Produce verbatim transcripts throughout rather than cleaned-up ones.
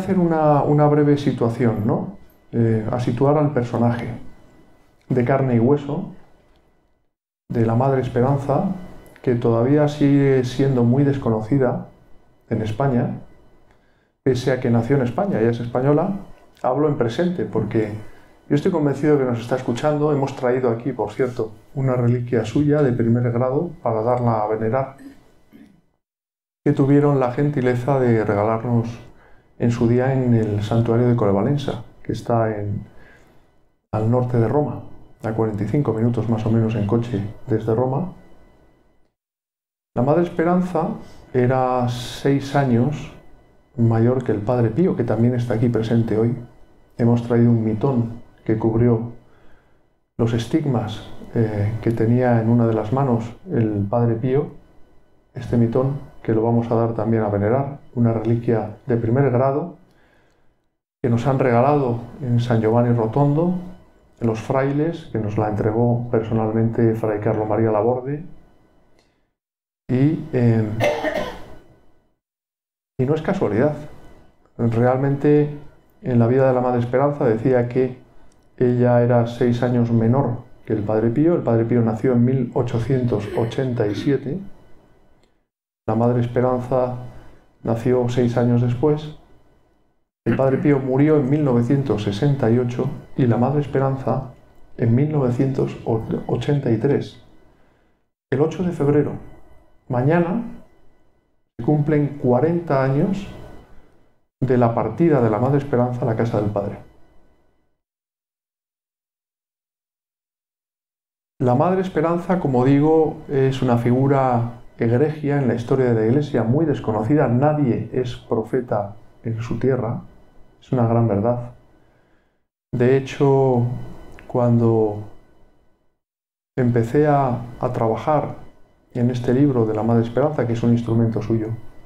hacer una, una breve situación, ¿no? Eh, a situar al personaje de carne y hueso, de la Madre Esperanza, que todavía sigue siendo muy desconocida en España, pese a que nació en España, ella es española. Hablo en presente porque yo estoy convencido que nos está escuchando. Hemos traído aquí, por cierto, una reliquia suya de primer grado para darla a venerar, que tuvieron la gentileza de regalarnos en su día en el santuario de Colevalensa, que está en, al norte de Roma, a cuarenta y cinco minutos más o menos en coche desde Roma. La Madre Esperanza era seis años mayor que el Padre Pío, que también está aquí presente hoy. Hemos traído un mitón que cubrió los estigmas eh, que tenía en una de las manos el Padre Pío. Este mitón, que lo vamos a dar también a venerar, una reliquia de primer grado que nos han regalado en San Giovanni Rotondo los frailes, que nos la entregó personalmente Fray Carlo María Laborde. Y, eh, y no es casualidad. Realmente en la vida de la Madre Esperanza decía que ella era seis años menor que el Padre Pío. El Padre Pío nació en mil ochocientos ochenta y siete. La Madre Esperanza nació seis años después. El Padre Pío murió en mil novecientos sesenta y ocho y la Madre Esperanza en mil novecientos ochenta y tres. El ocho de febrero, mañana, se cumplen cuarenta años de la partida de la Madre Esperanza a la casa del Padre. La Madre Esperanza, como digo, es una figura egregia en la historia de la Iglesia, muy desconocida. Nadie es profeta en su tierra. Es una gran verdad. De hecho, cuando empecé a, a trabajar en este libro de la Madre Esperanza, que es un instrumento suyo,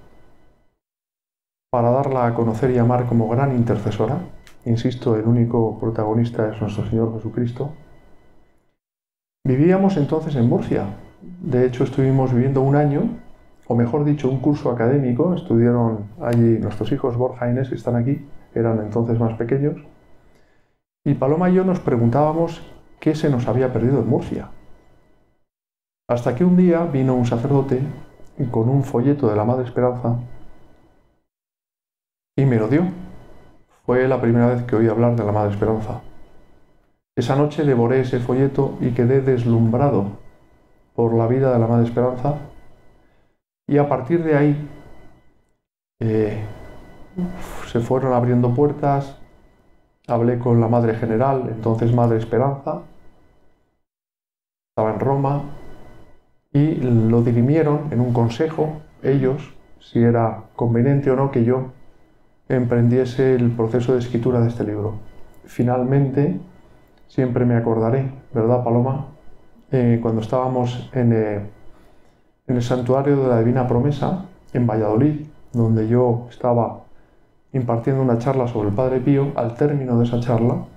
para darla a conocer y amar como gran intercesora, insisto, el único protagonista es nuestro Señor Jesucristo, vivíamos entonces en Murcia. De hecho, estuvimos viviendo un año, o mejor dicho, un curso académico. Estudiaron allí nuestros hijos Borja e Inés, que están aquí, eran entonces más pequeños, y Paloma y yo nos preguntábamos qué se nos había perdido en Murcia. Hasta que un día vino un sacerdote con un folleto de la Madre Esperanza y me lo dio. Fue la primera vez que oí hablar de la Madre Esperanza. Esa noche devoré ese folleto y quedé deslumbrado por la vida de la Madre Esperanza, y a partir de ahí eh, se fueron abriendo puertas. Hablé con la Madre General, entonces Madre Esperanza, estaba en Roma, y lo dirimieron en un consejo, ellos, si era conveniente o no que yo emprendiese el proceso de escritura de este libro. Finalmente, siempre me acordaré, ¿verdad, Paloma? Eh, cuando estábamos en, eh, en el Santuario de la Divina Promesa, en Valladolid, donde yo estaba impartiendo una charla sobre el Padre Pío. Al término de esa charla,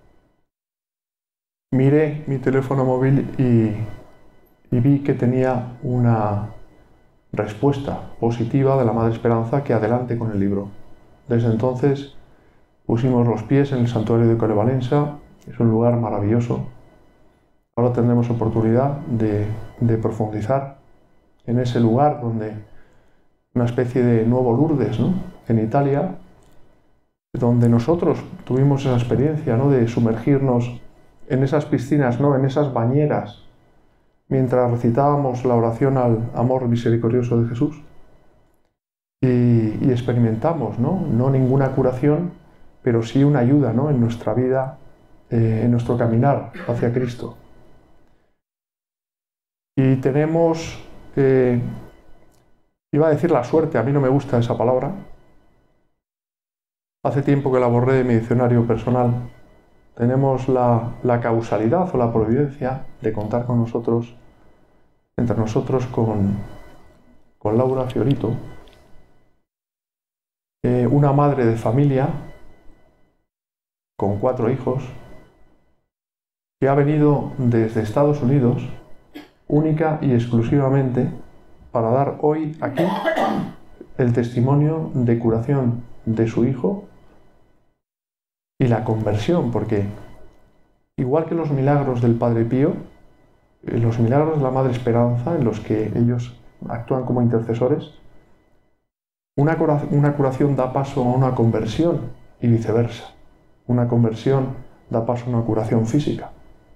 miré mi teléfono móvil y, y vi que tenía una respuesta positiva de la Madre Esperanza, que adelante con el libro. Desde entonces pusimos los pies en el santuario de Colevalensa. Es un lugar maravilloso. Ahora tendremos oportunidad de, de profundizar en ese lugar, donde una especie de nuevo Lourdes, ¿no?, en Italia, donde nosotros tuvimos esa experiencia, ¿no?, de sumergirnos en esas piscinas, ¿no?, en esas bañeras, mientras recitábamos la oración al amor misericordioso de Jesús. Y, y experimentamos, ¿no?, no ninguna curación, pero sí una ayuda, ¿no?, en nuestra vida, eh, en nuestro caminar hacia Cristo. Y tenemos, eh, iba a decir la suerte, a mí no me gusta esa palabra. Hace tiempo que la borré de mi diccionario personal. Tenemos la, la causalidad o la providencia de contar con nosotros, entre nosotros, con, con Laura Fiorito, eh, una madre de familia con cuatro hijos, que ha venido desde Estados Unidos única y exclusivamente para dar hoy aquí el testimonio de curación de su hijo y la conversión, porque igual que los milagros del Padre Pío, los milagros de la Madre Esperanza, en los que ellos actúan como intercesores, una curación, una curación da paso a una conversión y viceversa. Una conversión da paso a una curación física.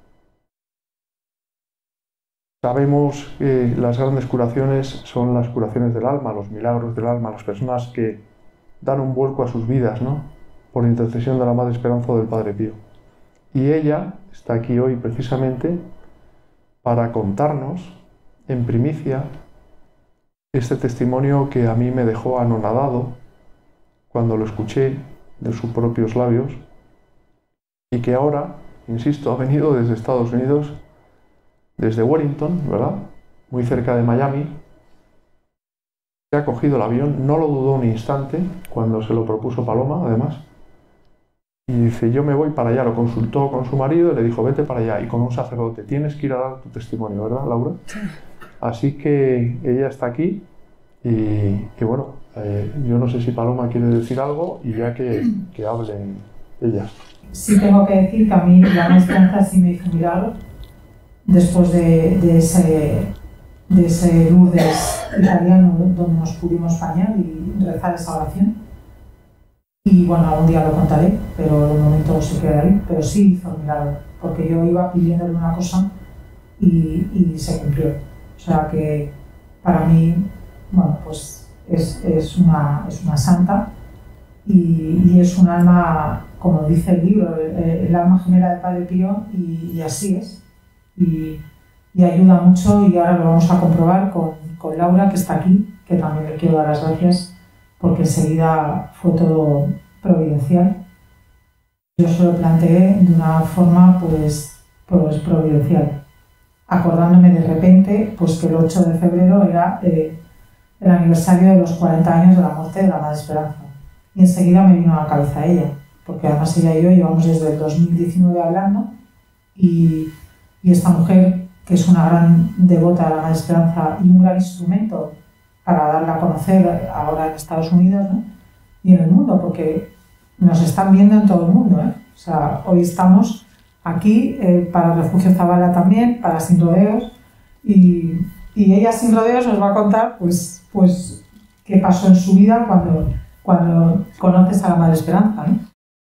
Sabemos que las grandes curaciones son las curaciones del alma, los milagros del alma, las personas que dan un vuelco a sus vidas, ¿no? Por intercesión de la Madre Esperanza o del Padre Pío. Y ella está aquí hoy precisamente para contarnos en primicia este testimonio que a mí me dejó anonadado cuando lo escuché de sus propios labios y que ahora, insisto, ha venido desde Estados Unidos, desde Wellington, ¿verdad? Muy cerca de Miami. Se ha cogido el avión, no lo dudó un instante cuando se lo propuso Paloma, además. Y dice, yo me voy para allá. Lo consultó con su marido y le dijo, vete para allá. Y con un sacerdote, tienes que ir a dar tu testimonio, ¿verdad, Laura? Sí. Así que ella está aquí y, y bueno, eh, yo no sé si Paloma quiere decir algo y ya que, que hablen ellas. Sí tengo que decir que a mí la Madre Esperanza sí me hizo un milagro. Después de, de, ese, de ese Lourdes italiano donde nos pudimos bañar y rezar esa oración. Y bueno, algún día lo contaré, pero de momento se queda ahí. Pero sí hizo un milagro, porque yo iba pidiéndole una cosa y, y se cumplió. O sea que para mí, bueno, pues es, es, una, es una santa y, y es un alma, como dice el libro, el, el alma gemela del Padre Pío, y, y así es. Y, y ayuda mucho, y ahora lo vamos a comprobar con, con Laura, que está aquí, que también le quiero dar las gracias porque enseguida fue todo providencial. Yo se lo planteé de una forma pues, pues providencial, acordándome de repente pues, que el ocho de febrero era eh, el aniversario de los cuarenta años de la muerte de la Madre Esperanza. Y enseguida me vino a la cabeza ella, porque además ella y yo llevamos desde el dos mil diecinueve hablando, y Y esta mujer, que es una gran devota de la Madre Esperanza y un gran instrumento para darla a conocer ahora en Estados Unidos, ¿no? Y en el mundo, porque nos están viendo en todo el mundo, ¿eh? O sea, hoy estamos aquí eh, para Refugio Zabala también, para Sin Rodeos, y, y ella Sin Rodeos nos va a contar pues, pues, qué pasó en su vida cuando, cuando conoces a la Madre Esperanza, ¿no?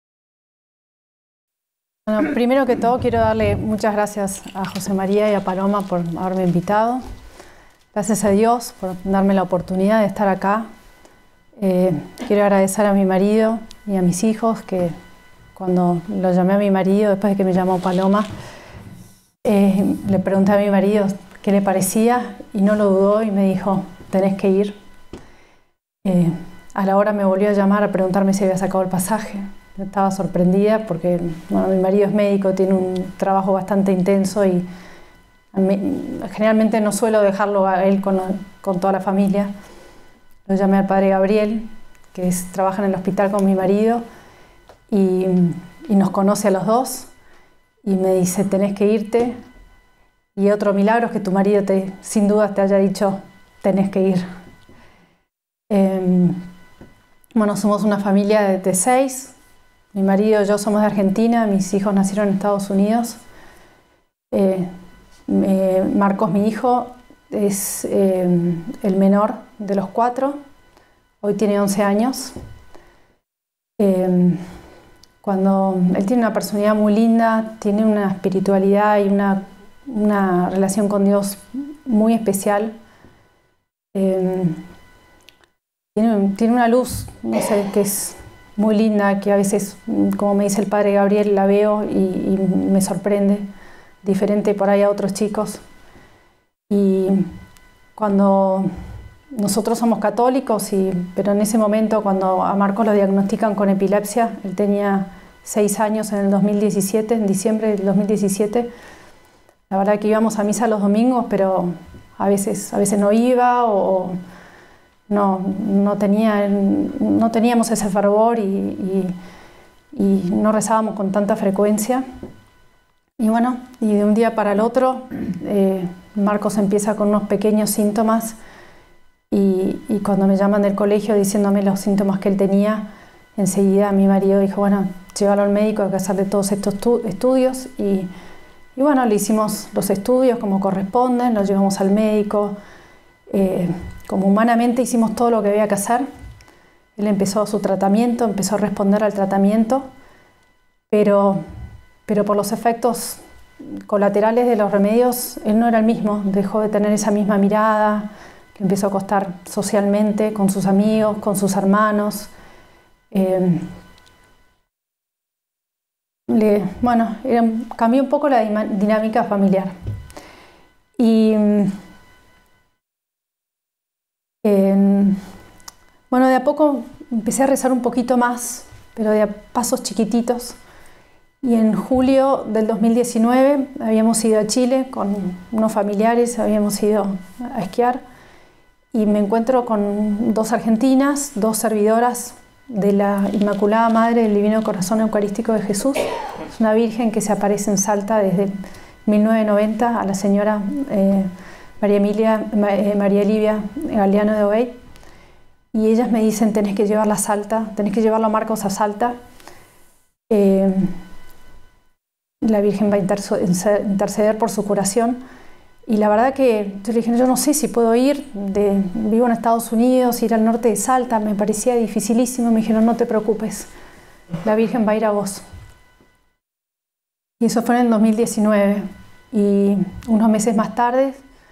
Bueno, primero que todo quiero darle muchas gracias a José María y a Paloma por haberme invitado. Gracias a Dios por darme la oportunidad de estar acá. Eh, quiero agradecer a mi marido y a mis hijos, que cuando lo llamé a mi marido, después de que me llamó Paloma, eh, le pregunté a mi marido qué le parecía y no lo dudó y me dijo, tenés que ir. Eh, a la hora me volvió a llamar a preguntarme si había sacado el pasaje. Estaba sorprendida porque bueno, mi marido es médico, tiene un trabajo bastante intenso y me, generalmente no suelo dejarlo a él con, con toda la familia. Lo llamé al padre Gabriel, que es, trabaja en el hospital con mi marido y, y nos conoce a los dos y me dice, tenés que irte. Y otro milagro es que tu marido te, sin duda te haya dicho, tenés que ir. Eh, bueno, somos una familia de, de seis. Mi marido y yo somos de Argentina, mis hijos nacieron en Estados Unidos. Eh, eh, Marcos, mi hijo, es eh, el menor de los cuatro. Hoy tiene once años. Eh, cuando él tiene una personalidad muy linda, tiene una espiritualidad y una, una relación con Dios muy especial. Eh, tiene, tiene una luz, no sé, que es muy linda, que a veces, como me dice el padre Gabriel, la veo y, y me sorprende, diferente por ahí a otros chicos. Y cuando nosotros somos católicos, y, pero en ese momento cuando a Marcos lo diagnostican con epilepsia, él tenía seis años en el dos mil diecisiete, en diciembre del dos mil diecisiete, la verdad que íbamos a misa los domingos, pero a veces, a veces no iba o No, no, tenía, no teníamos ese fervor y, y, y no rezábamos con tanta frecuencia. Y bueno, y de un día para el otro, eh, Marcos empieza con unos pequeños síntomas y, y cuando me llaman del colegio diciéndome los síntomas que él tenía, enseguida mi marido dijo, bueno, llévalo al médico, hay que hacerle todos estos estudios. Y, y bueno, le hicimos los estudios como corresponden, lo llevamos al médico. Eh, como humanamente hicimos todo lo que había que hacer. Él empezó su tratamiento, empezó a responder al tratamiento, pero, pero por los efectos colaterales de los remedios, él no era el mismo, dejó de tener esa misma mirada, le empezó a costar socialmente, con sus amigos, con sus hermanos. Eh, le, bueno, era, cambió un poco la dinámica familiar. Y eh, bueno, de a poco empecé a rezar un poquito más, pero de a pasos chiquititos. Y en julio del dos mil diecinueve habíamos ido a Chile con unos familiares, habíamos ido a esquiar y me encuentro con dos argentinas, dos servidoras de la Inmaculada Madre del Divino Corazón Eucarístico de Jesús. Es una virgen que se aparece en Salta desde mil novecientos noventa a la señora eh, María, Emilia, eh, María Livia Galeano de Obey. Y ellas me dicen, tenés que llevarla a Salta, tenés que llevarlo a Marcos a Salta. Eh, la Virgen va a interceder por su curación. Y la verdad que yo le dije, yo no sé si puedo ir, de, vivo en Estados Unidos, ir al norte de Salta, me parecía dificilísimo. Me dijeron, no te preocupes, la Virgen va a ir a vos. Y eso fue en el dos mil diecinueve. Y unos meses más tarde,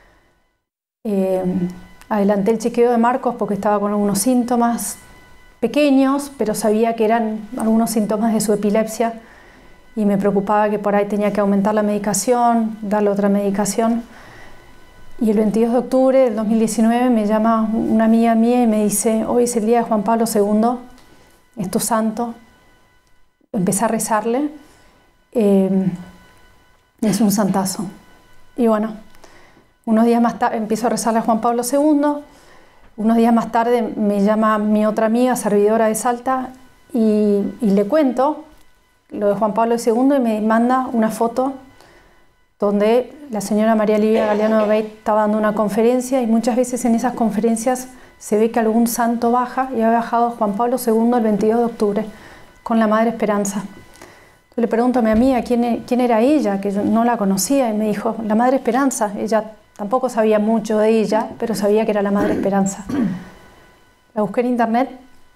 eh, adelanté el chequeo de Marcos porque estaba con algunos síntomas pequeños, pero sabía que eran algunos síntomas de su epilepsia y me preocupaba que por ahí tenía que aumentar la medicación, darle otra medicación. Y el veintidós de octubre del dos mil diecinueve me llama una amiga mía y me dice, hoy es el día de Juan Pablo segundo, es tu santo. Empecé a rezarle, eh, es un santazo. Y bueno, unos días más tarde empiezo a rezarle a Juan Pablo segundo, unos días más tarde me llama mi otra amiga, servidora de Salta, y, y le cuento lo de Juan Pablo segundo y me manda una foto donde la señora María Livia Galeano de Obey estaba dando una conferencia y muchas veces en esas conferencias se ve que algún santo baja y había bajado Juan Pablo segundo el veintidós de octubre con la Madre Esperanza. Entonces le pregunto a mi amiga quién, quién era ella, que yo no la conocía, y me dijo, la Madre Esperanza. Ella tampoco sabía mucho de ella, pero sabía que era la Madre Esperanza. La busqué en internet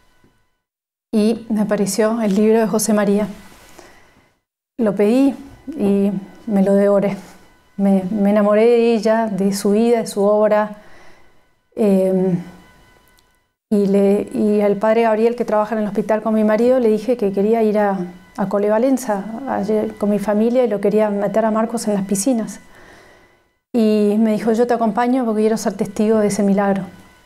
y me apareció el libro de José María. Lo pedí y me lo devoré. Me, me enamoré de ella, de su vida, de su obra. Eh, y, le, y al padre Gabriel, que trabaja en el hospital con mi marido, le dije que quería ir a, a Colevalenza ayer con mi familia y lo quería meter a Marcos en las piscinas. Y me dijo, yo te acompaño porque quiero ser testigo de ese milagro.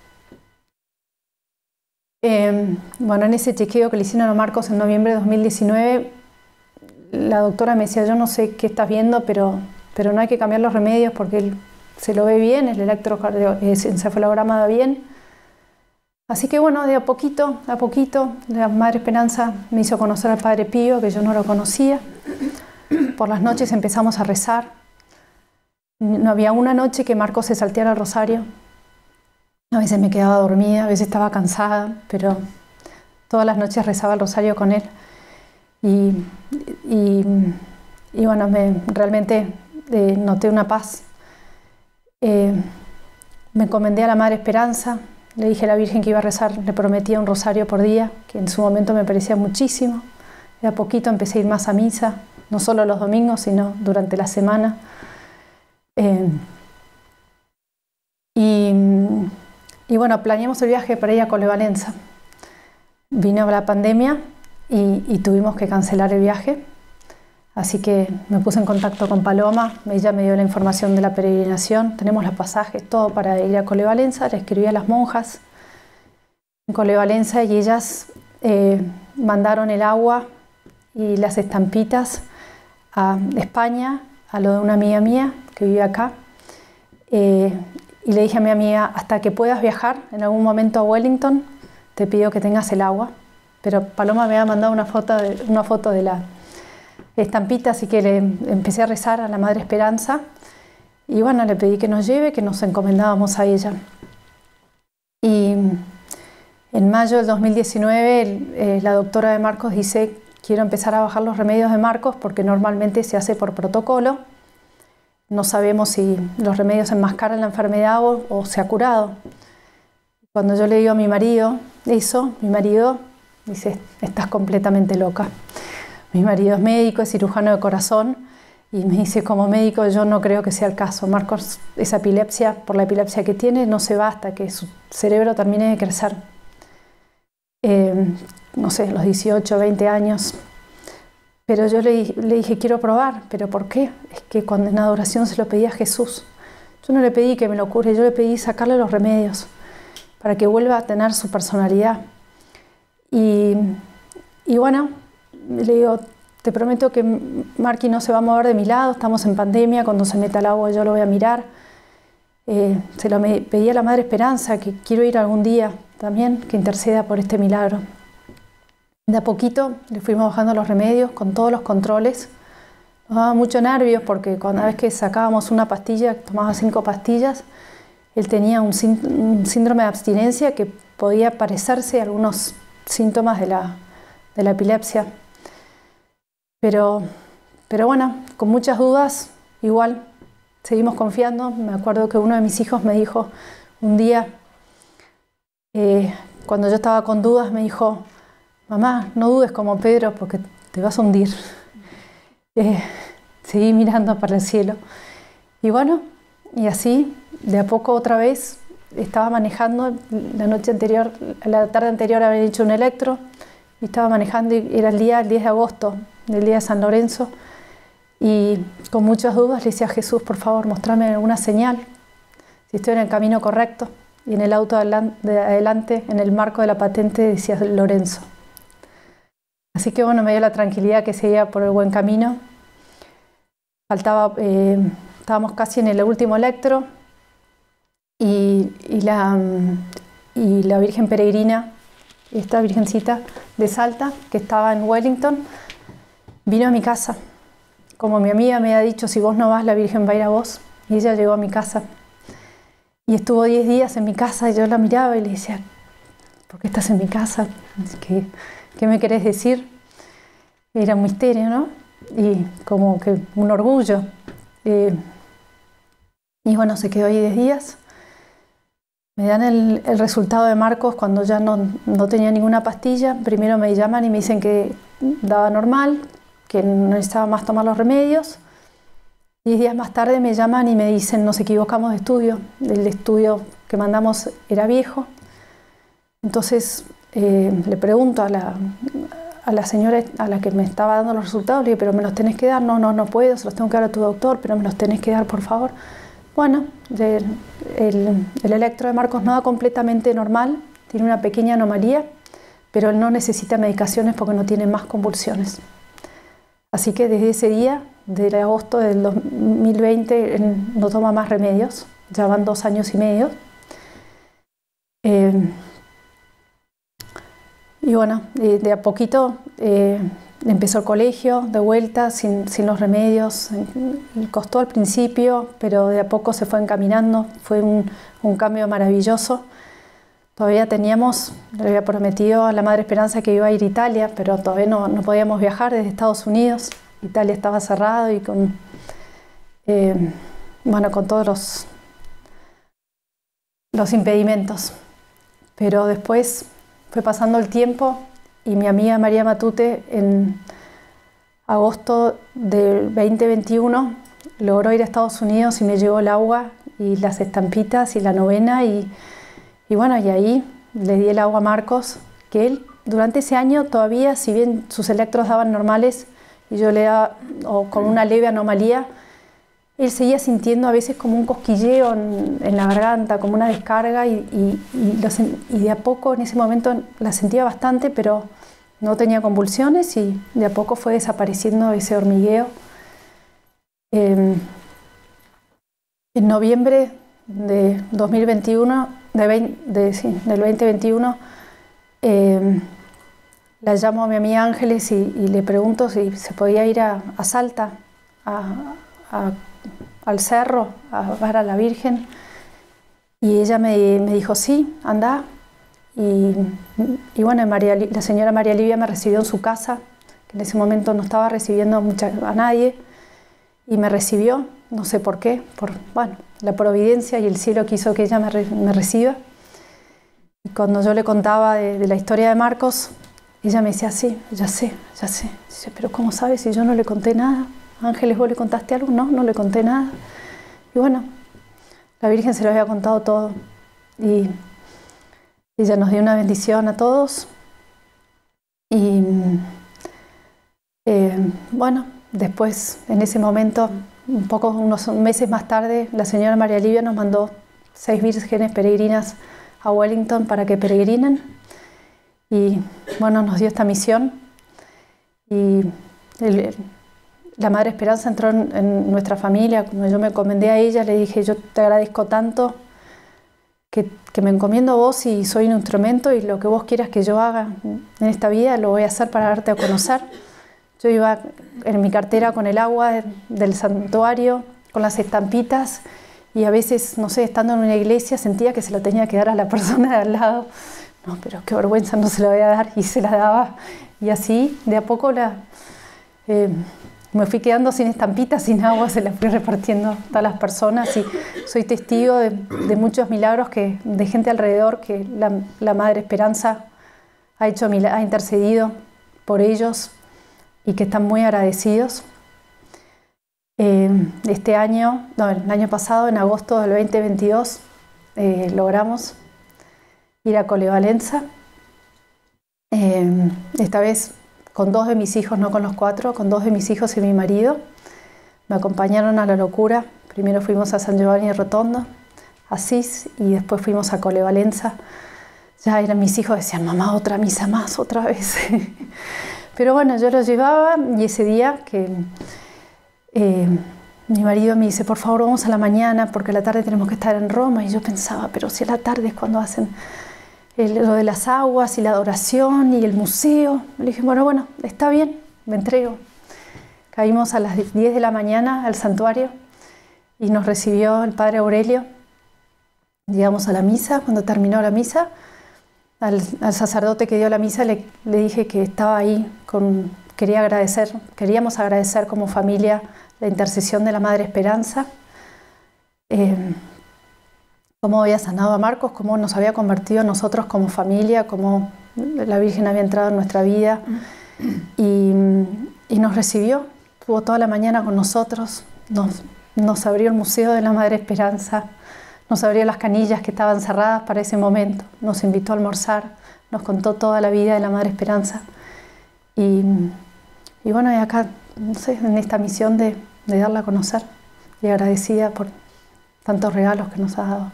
Eh, bueno, en ese chequeo que le hicieron a Marcos en noviembre de dos mil diecinueve, la doctora me decía, yo no sé qué estás viendo, pero, pero no hay que cambiar los remedios porque él se lo ve bien, el electroencefalograma da bien. Así que bueno, de a poquito, de a poquito, la Madre Esperanza me hizo conocer al Padre Pío, que yo no lo conocía. Por las noches empezamos a rezar. No había una noche que Marcos se salteara el rosario. A veces me quedaba dormida, a veces estaba cansada, pero todas las noches rezaba el rosario con él. Y, y, y bueno, me, realmente eh, noté una paz. Eh, me encomendé a la Madre Esperanza, le dije a la Virgen que iba a rezar, le prometía un rosario por día, que en su momento me parecía muchísimo. De a poquito empecé a ir más a misa, no solo los domingos, sino durante la semana. Eh, y, y bueno, planeamos el viaje para ir a Colevalenza. Vino la pandemia y, y tuvimos que cancelar el viaje. Así que me puse en contacto con Paloma, ella me dio la información de la peregrinación, tenemos los pasajes, todo para ir a Colevalenza, le escribí a las monjas en Colevalenza y ellas eh, mandaron el agua y las estampitas a España, a lo de una amiga mía que vive acá, eh, y le dije a mi amiga, hasta que puedas viajar en algún momento a Wellington, te pido que tengas el agua, pero Paloma me había mandado una foto de, una foto de la estampita, así que le empecé a rezar a la Madre Esperanza y bueno, le pedí que nos lleve, que nos encomendábamos a ella. Y En mayo del dos mil diecinueve, el, eh, la doctora de Marcos dice: quiero empezar a bajar los remedios de Marcos porque normalmente se hace por protocolo. No sabemos si los remedios enmascaran la enfermedad o, o se ha curado. Cuando yo le digo a mi marido eso, mi marido dice: estás completamente loca. Mi marido es médico, es cirujano de corazón, y me dice: como médico yo no creo que sea el caso. Marcos, esa epilepsia, por la epilepsia que tiene, no se va hasta que su cerebro termine de crecer. Eh, no sé, los dieciocho, veinte años. Pero yo le, le dije: quiero probar. ¿Pero por qué? Es que cuando en adoración se lo pedí a Jesús. Yo no le pedí que me lo cure, yo le pedí sacarle los remedios para que vuelva a tener su personalidad. Y, y bueno, le digo: te prometo que Marky no se va a mover de mi lado, estamos en pandemia, cuando se meta al agua yo lo voy a mirar. Eh, se lo me, pedí a la Madre Esperanza, que quiero ir algún día también, que interceda por este milagro. De a poquito le fuimos bajando los remedios con todos los controles. Nos daba mucho nervios porque cada vez que sacábamos una pastilla, tomaba cinco pastillas, él tenía un, un síndrome de abstinencia que podía parecerse a algunos síntomas de la, de la epilepsia. Pero, pero bueno, con muchas dudas, igual seguimos confiando. Me acuerdo que uno de mis hijos me dijo un día, eh, cuando yo estaba con dudas, me dijo: mamá, no dudes como Pedro porque te vas a hundir. Eh, seguí mirando para el cielo. Y bueno, y así, de a poco otra vez, estaba manejando. La noche anterior, la tarde anterior había hecho un electro, y estaba manejando, y era el día el diez de agosto, del día de San Lorenzo, y con muchas dudas le decía a Jesús: por favor, mostrame alguna señal, si estoy en el camino correcto. Y en el auto de adelante, en el marco de la patente, decía Lorenzo. Así que bueno, me dio la tranquilidad que seguía por el buen camino. Faltaba, eh, estábamos casi en el último electro, y, y, la, y la Virgen Peregrina, esta virgencita de Salta, que estaba en Wellington, vino a mi casa. Como mi amiga me había dicho: si vos no vas, la Virgen va a ir a vos. Y ella llegó a mi casa. Y estuvo diez días en mi casa, y yo la miraba y le decía: ¿por qué estás en mi casa? ¿Qué, qué me querés decir? Era un misterio, ¿no? Y como que un orgullo. Eh, y bueno, se quedó ahí diez días. Me dan el, el resultado de Marcos cuando ya no, no tenía ninguna pastilla. Primero me llaman y me dicen que daba normal, que no necesitaba más tomar los remedios. Diez días más tarde me llaman y me dicen: nos equivocamos de estudio. El estudio que mandamos era viejo. Entonces eh, le pregunto a la, a la señora a la que me estaba dando los resultados, le digo: pero me los tenés que dar. No, no, no puedo, se los tengo que dar a tu doctor, pero me los tenés que dar, por favor. Bueno, el, el, el electro de Marcos no da completamente normal, tiene una pequeña anomalía, pero él no necesita medicaciones porque no tiene más convulsiones. Así que desde ese día, de agosto del dos mil veinte, él no toma más remedios, ya van dos años y medio. Eh, y bueno, eh, de a poquito eh, empezó el colegio de vuelta, sin, sin los remedios. Costó al principio, pero de a poco se fue encaminando. Fue un, un cambio maravilloso. Todavía teníamos, le había prometido a la Madre Esperanza que iba a ir a Italia, pero todavía no, no podíamos viajar desde Estados Unidos. Italia estaba cerrado y con, eh, bueno, con todos los, los impedimentos. Pero después fue pasando el tiempo y mi amiga María Matute en agosto del veinte veintiuno logró ir a Estados Unidos y me llevó el agua y las estampitas y la novena, y Y bueno, y ahí le di el agua a Marcos, que él durante ese año todavía, si bien sus electros daban normales y yo le daba o con una leve anomalía, él seguía sintiendo a veces como un cosquilleo en, en la garganta, como una descarga, y, y, y, lo, y de a poco en ese momento la sentía bastante, pero no tenía convulsiones, y de a poco fue desapareciendo ese hormigueo. Eh, en noviembre de dos mil veintiuno, de veinte, de, sí, del veinte veintiuno, eh, la llamo a mi amiga Ángeles y, y le pregunto si se podía ir a, a Salta, a, a, al cerro, a ver a la Virgen. Y ella me, me dijo: sí, anda. y, y bueno, María, la señora María Livia me recibió en su casa, que en ese momento no estaba recibiendo a, mucha, a nadie, y me recibió, no sé por qué, por bueno, la providencia y el cielo quiso que ella me, re, me reciba. Y cuando yo le contaba de, de la historia de Marcos, ella me decía, sí, ya sé, ya sé. Dice, pero ¿cómo sabes si yo no le conté nada? Ángeles, ¿vos le contaste algo? No, no le conté nada. Y bueno, la Virgen se lo había contado todo. Y ella nos dio una bendición a todos. Y eh, bueno, después, en ese momento, un poco, unos meses más tarde, la señora María Livia nos mandó seis vírgenes peregrinas a Wellington para que peregrinen. Y bueno, nos dio esta misión. Y el, la Madre Esperanza entró en, en nuestra familia. Como yo me encomendé a ella, le dije, yo te agradezco tanto que, que me encomiendo a vos y soy un instrumento, y lo que vos quieras que yo haga en esta vida lo voy a hacer para darte a conocer. Yo iba en mi cartera con el agua del santuario, con las estampitas, y a veces, no sé, estando en una iglesia sentía que se lo tenía que dar a la persona de al lado. No, pero qué vergüenza, no se la voy a dar, y se la daba. Y así, de a poco, la, eh, me fui quedando sin estampitas, sin agua, se las fui repartiendo a todas las personas, y soy testigo de, de muchos milagros que, de gente alrededor, que la, la Madre Esperanza ha, hecho, ha intercedido por ellos, y que están muy agradecidos. Eh, este año, no, el año pasado, en agosto del veinte veintidós, eh, logramos ir a Colevalenza, eh, esta vez con dos de mis hijos, no con los cuatro, con dos de mis hijos y mi marido. Me acompañaron a la locura. Primero fuimos a San Giovanni Rotondo, Asís, y después fuimos a Colevalenza. Ya eran mis hijos, decían, mamá, otra misa más, otra vez. Pero bueno, yo los llevaba, y ese día que eh, mi marido me dice, por favor, vamos a la mañana, porque a la tarde tenemos que estar en Roma. Y yo pensaba, pero si a la tarde es cuando hacen el, lo de las aguas y la adoración y el museo. Le dije, bueno, bueno, está bien, me entrego. Caímos a las diez de la mañana al santuario y nos recibió el padre Aurelio. Llegamos a la misa. Cuando terminó la misa, al, al sacerdote que dio la misa le, le dije que estaba ahí, con, quería agradecer, queríamos agradecer como familia la intercesión de la Madre Esperanza, eh, cómo había sanado a Marcos, cómo nos había convertido a nosotros como familia, cómo la Virgen había entrado en nuestra vida, y, y nos recibió, estuvo toda la mañana con nosotros, nos, nos abrió el Museo de la Madre Esperanza, nos abrió las canillas que estaban cerradas para ese momento, nos invitó a almorzar, nos contó toda la vida de la Madre Esperanza, y, y bueno, y acá, no sé, en esta misión de, de darla a conocer, y agradecida por tantos regalos que nos ha dado.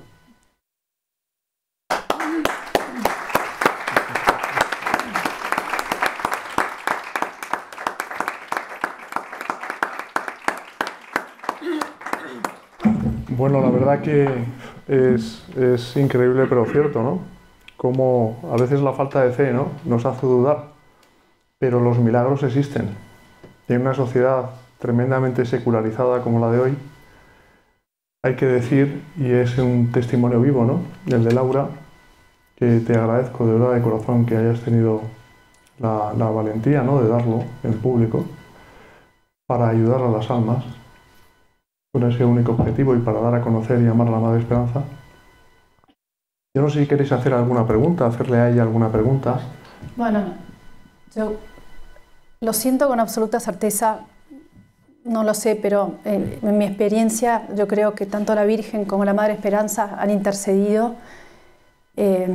Bueno, la verdad que es, es increíble, pero cierto, ¿no? Como a veces la falta de fe, ¿no?, nos hace dudar, pero los milagros existen. Y en una sociedad tremendamente secularizada como la de hoy, hay que decir, y es un testimonio vivo, ¿no?, el de Laura, que te agradezco de verdad de corazón que hayas tenido la, la valentía, ¿no?, de darlo en público para ayudar a las almas con ese único objetivo y para dar a conocer y amar a la Madre Esperanza. Yo no sé si queréis hacer alguna pregunta, hacerle a ella alguna pregunta. Bueno, yo lo siento con absoluta certeza, no lo sé, pero eh, en mi experiencia yo creo que tanto la Virgen como la Madre Esperanza han intercedido. Eh,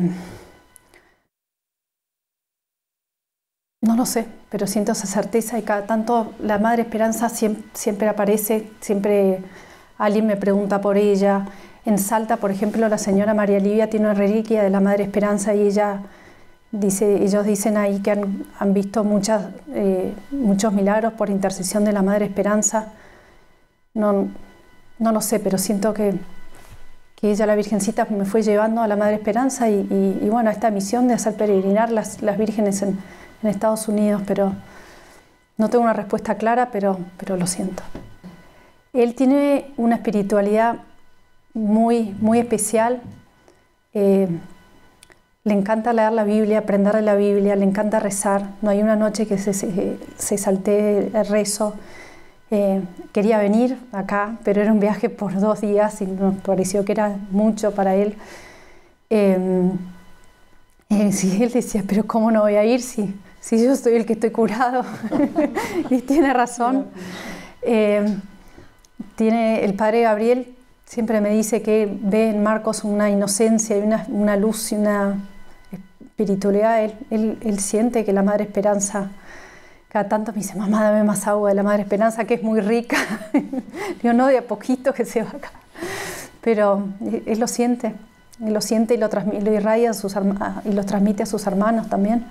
no lo sé, pero siento esa certeza, y cada tanto la Madre Esperanza siempre, siempre aparece, siempre alguien me pregunta por ella. En Salta, por ejemplo, la señora María Livia tiene una reliquia de la Madre Esperanza, y ella dice, ellos dicen ahí que han, han visto muchas, eh, muchos milagros por intercesión de la Madre Esperanza. No, no lo sé, pero siento que, que ella, la Virgencita, me fue llevando a la Madre Esperanza y, y, y bueno, a esta misión de hacer peregrinar las, las vírgenes en, en Estados Unidos, pero no tengo una respuesta clara, pero, pero lo siento. Él tiene una espiritualidad muy, muy especial. Eh, le encanta leer la Biblia, aprender de la Biblia, le encanta rezar. No hay una noche que se, se, se saltee el rezo. Eh, quería venir acá, pero era un viaje por dos días y nos pareció que era mucho para él. Eh, eh, sí, él decía, pero ¿cómo no voy a ir si, si yo soy el que estoy curado? Y tiene razón. Eh, tiene, el padre Gabriel siempre me dice que ve en Marcos una inocencia y una, una luz y una espiritualidad. Él, él, él siente que la Madre Esperanza, cada tanto me dice, mamá, dame más agua de la Madre Esperanza, que es muy rica. Digo, no, de a poquito que se va acá. Pero él lo siente, él lo siente y lo, lo irradia a sus, y lo transmite a sus hermanos también.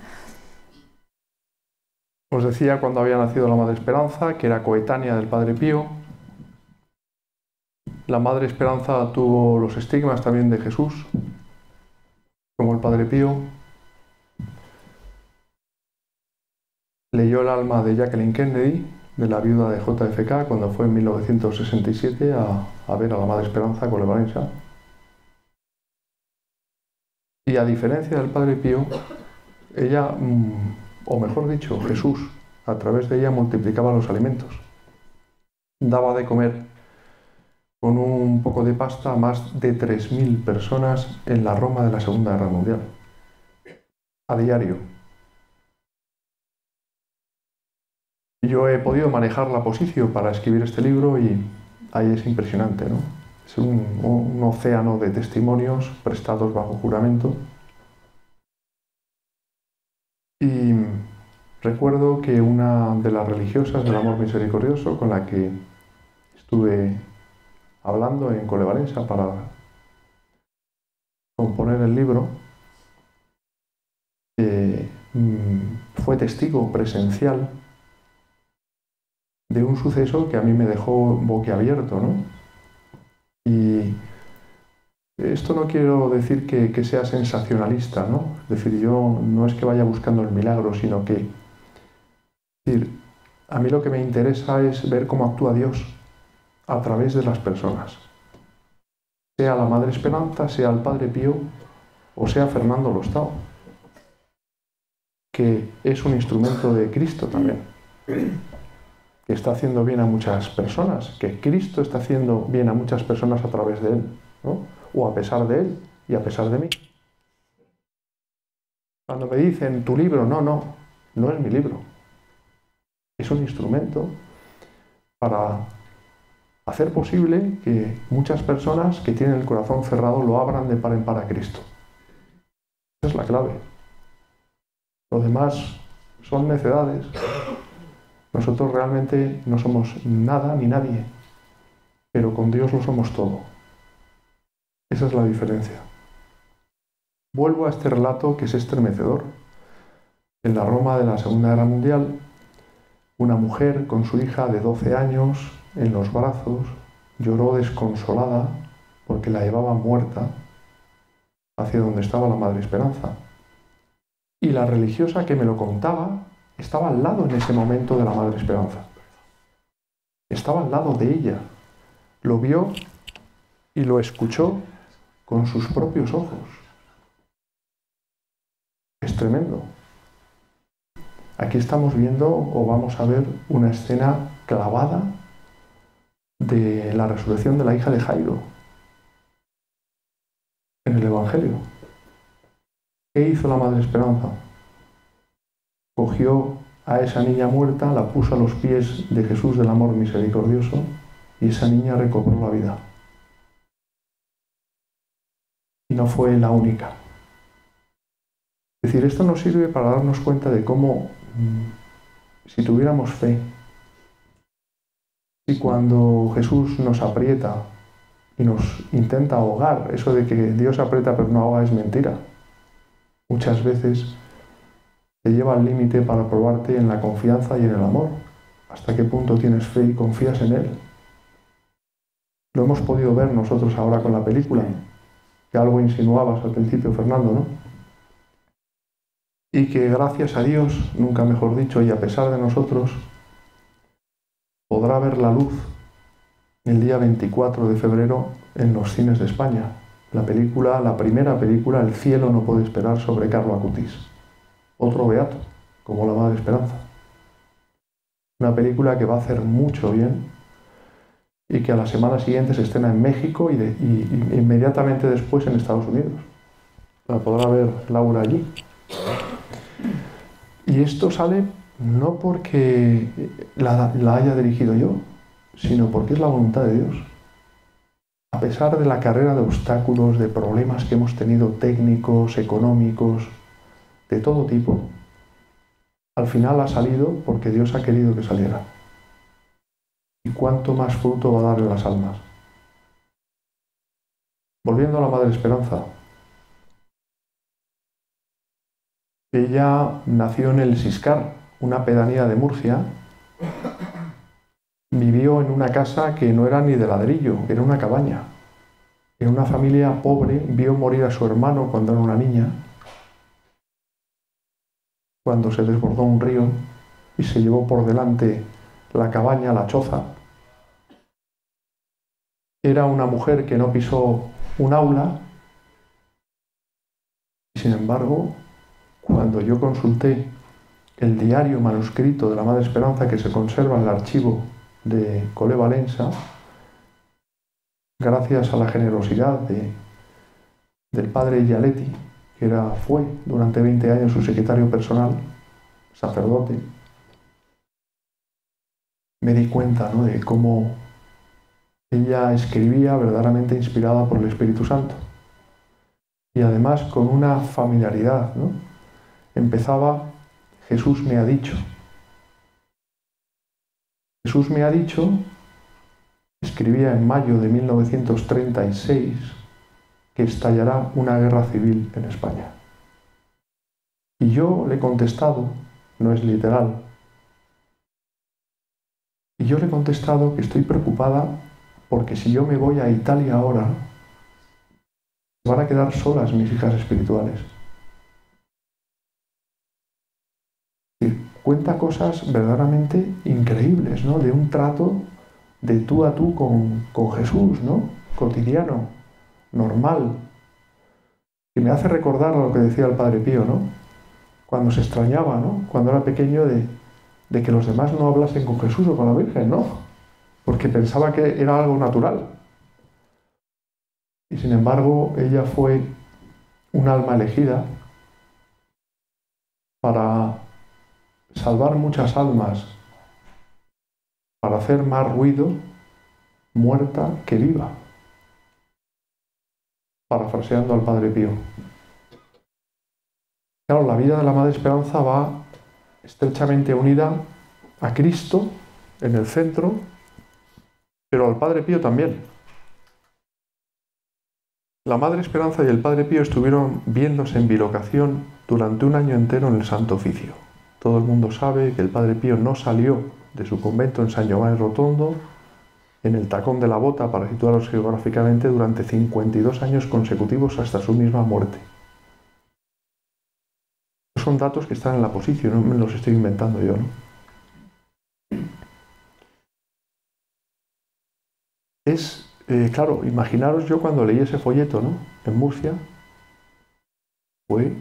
Os decía cuando había nacido la Madre Esperanza, que era coetánea del Padre Pío. La Madre Esperanza tuvo los estigmas también de Jesús, como el Padre Pío. Leyó el alma de Jacqueline Kennedy, de la viuda de J F K, cuando fue en mil novecientos sesenta y siete a, a ver a la Madre Esperanza a Colevalensa. Y a diferencia del Padre Pío, ella, o mejor dicho, Jesús, a través de ella multiplicaba los alimentos. Daba de comer con un poco de pasta a más de tres mil personas en la Roma de la Segunda Guerra Mundial, a diario. Yo he podido manejar la posición para escribir este libro y ahí es impresionante, ¿no? Es un, un océano de testimonios prestados bajo juramento. Y recuerdo que una de las religiosas del Amor Misericordioso con la que estuve hablando en Colevalensa para componer el libro, eh, fue testigo presencial de un suceso que a mí me dejó boquiabierto, ¿no? Y esto no quiero decir que, que sea sensacionalista, ¿no? Es decir, yo no es que vaya buscando el milagro, sino que, es decir, a mí lo que me interesa es ver cómo actúa Dios a través de las personas. Sea la Madre Esperanza, sea el Padre Pío o sea Fernando Lostau, que es un instrumento de Cristo también, que está haciendo bien a muchas personas, que Cristo está haciendo bien a muchas personas a través de él, ¿no? O a pesar de él y a pesar de mí. Cuando me dicen tu libro, no, no, no es mi libro. Es un instrumento para hacer posible que muchas personas que tienen el corazón cerrado lo abran de par en par a Cristo. Esa es la clave. Lo demás son necedades. Nosotros realmente no somos nada ni nadie, pero con Dios lo somos todo. Esa es la diferencia. Vuelvo a este relato que es estremecedor. En la Roma de la Segunda Guerra Mundial, una mujer con su hija de doce años en los brazos lloró desconsolada porque la llevaba muerta hacia donde estaba la Madre Esperanza. Y la religiosa que me lo contaba estaba al lado en ese momento de la Madre Esperanza. Estaba al lado de ella. Lo vio y lo escuchó con sus propios ojos. Es tremendo. Aquí estamos viendo o vamos a ver una escena clavada de la resurrección de la hija de Jairo en el Evangelio. ¿Qué hizo la Madre Esperanza? Cogió a esa niña muerta, la puso a los pies de Jesús del Amor Misericordioso y esa niña recobró la vida. Y no fue la única. Es decir, esto nos sirve para darnos cuenta de cómo, si tuviéramos fe, y cuando Jesús nos aprieta y nos intenta ahogar, eso de que Dios aprieta pero no ahoga es mentira. Muchas veces te lleva al límite para probarte en la confianza y en el amor. ¿Hasta qué punto tienes fe y confías en Él? Lo hemos podido ver nosotros ahora con la película, que algo insinuabas al principio, Fernando, ¿no? Y que gracias a Dios, nunca mejor dicho, y a pesar de nosotros, podrá ver la luz el día veinticuatro de febrero en los cines de España. la película, la primera película, El cielo no puede esperar, sobre Carlo Acutis. Otro beato, como la Madre Esperanza. Una película que va a hacer mucho bien y que a la semana siguiente se estrena en México y, de, y, y inmediatamente después en Estados Unidos. La podrá ver Laura allí. Y esto sale no porque la, la haya dirigido yo, sino porque es la voluntad de Dios. A pesar de la carrera de obstáculos, de problemas que hemos tenido técnicos, económicos, de todo tipo, al final ha salido porque Dios ha querido que saliera. ¿Y cuánto más fruto va a dar en las almas? Volviendo a la Madre Esperanza. Ella nació en el Siscar, una pedanía de Murcia. Vivió en una casa que no era ni de ladrillo, era una cabaña. En una familia pobre, vio morir a su hermano cuando era una niña, cuando se desbordó un río y se llevó por delante la cabaña, la choza. Era una mujer que no pisó un aula y, sin embargo, cuando yo consulté el diario manuscrito de la Madre Esperanza que se conserva en el archivo de Cole Valença, gracias a la generosidad de, del padre Gialetti, que era, fue durante veinte años su secretario personal, sacerdote, me di cuenta, ¿no?, de cómo ella escribía verdaderamente inspirada por el Espíritu Santo. Y además con una familiaridad, ¿no? Empezaba: Jesús me ha dicho. Jesús me ha dicho, escribía en mayo de mil novecientos treinta y seis, que estallará una guerra civil en España. Y yo le he contestado, no es literal, y yo le he contestado que estoy preocupada porque si yo me voy a Italia ahora, van a quedar solas mis hijas espirituales. Y cuenta cosas verdaderamente increíbles, ¿no? De un trato de tú a tú con, con Jesús, ¿no? Cotidiano, normal, que me hace recordar lo que decía el Padre Pío, ¿no? Cuando se extrañaba, ¿no?, cuando era pequeño, de, de que los demás no hablasen con Jesús o con la Virgen, ¿no? Porque pensaba que era algo natural. Y sin embargo, ella fue un alma elegida para salvar muchas almas, para hacer más ruido muerta que viva, parafraseando al Padre Pío. Claro, la vida de la Madre Esperanza va estrechamente unida a Cristo en el centro, pero al Padre Pío también. La Madre Esperanza y el Padre Pío estuvieron viéndose en bilocación durante un año entero en el Santo Oficio. Todo el mundo sabe que el Padre Pío no salió de su convento en San Giovanni Rotondo, en el Tacón de la Bota, para situarlos geográficamente, durante cincuenta y dos años consecutivos hasta su misma muerte. Son datos que están en la posición, no me los estoy inventando yo, ¿no? Es, eh, claro, imaginaros yo cuando leí ese folleto, ¿no?, en Murcia, fue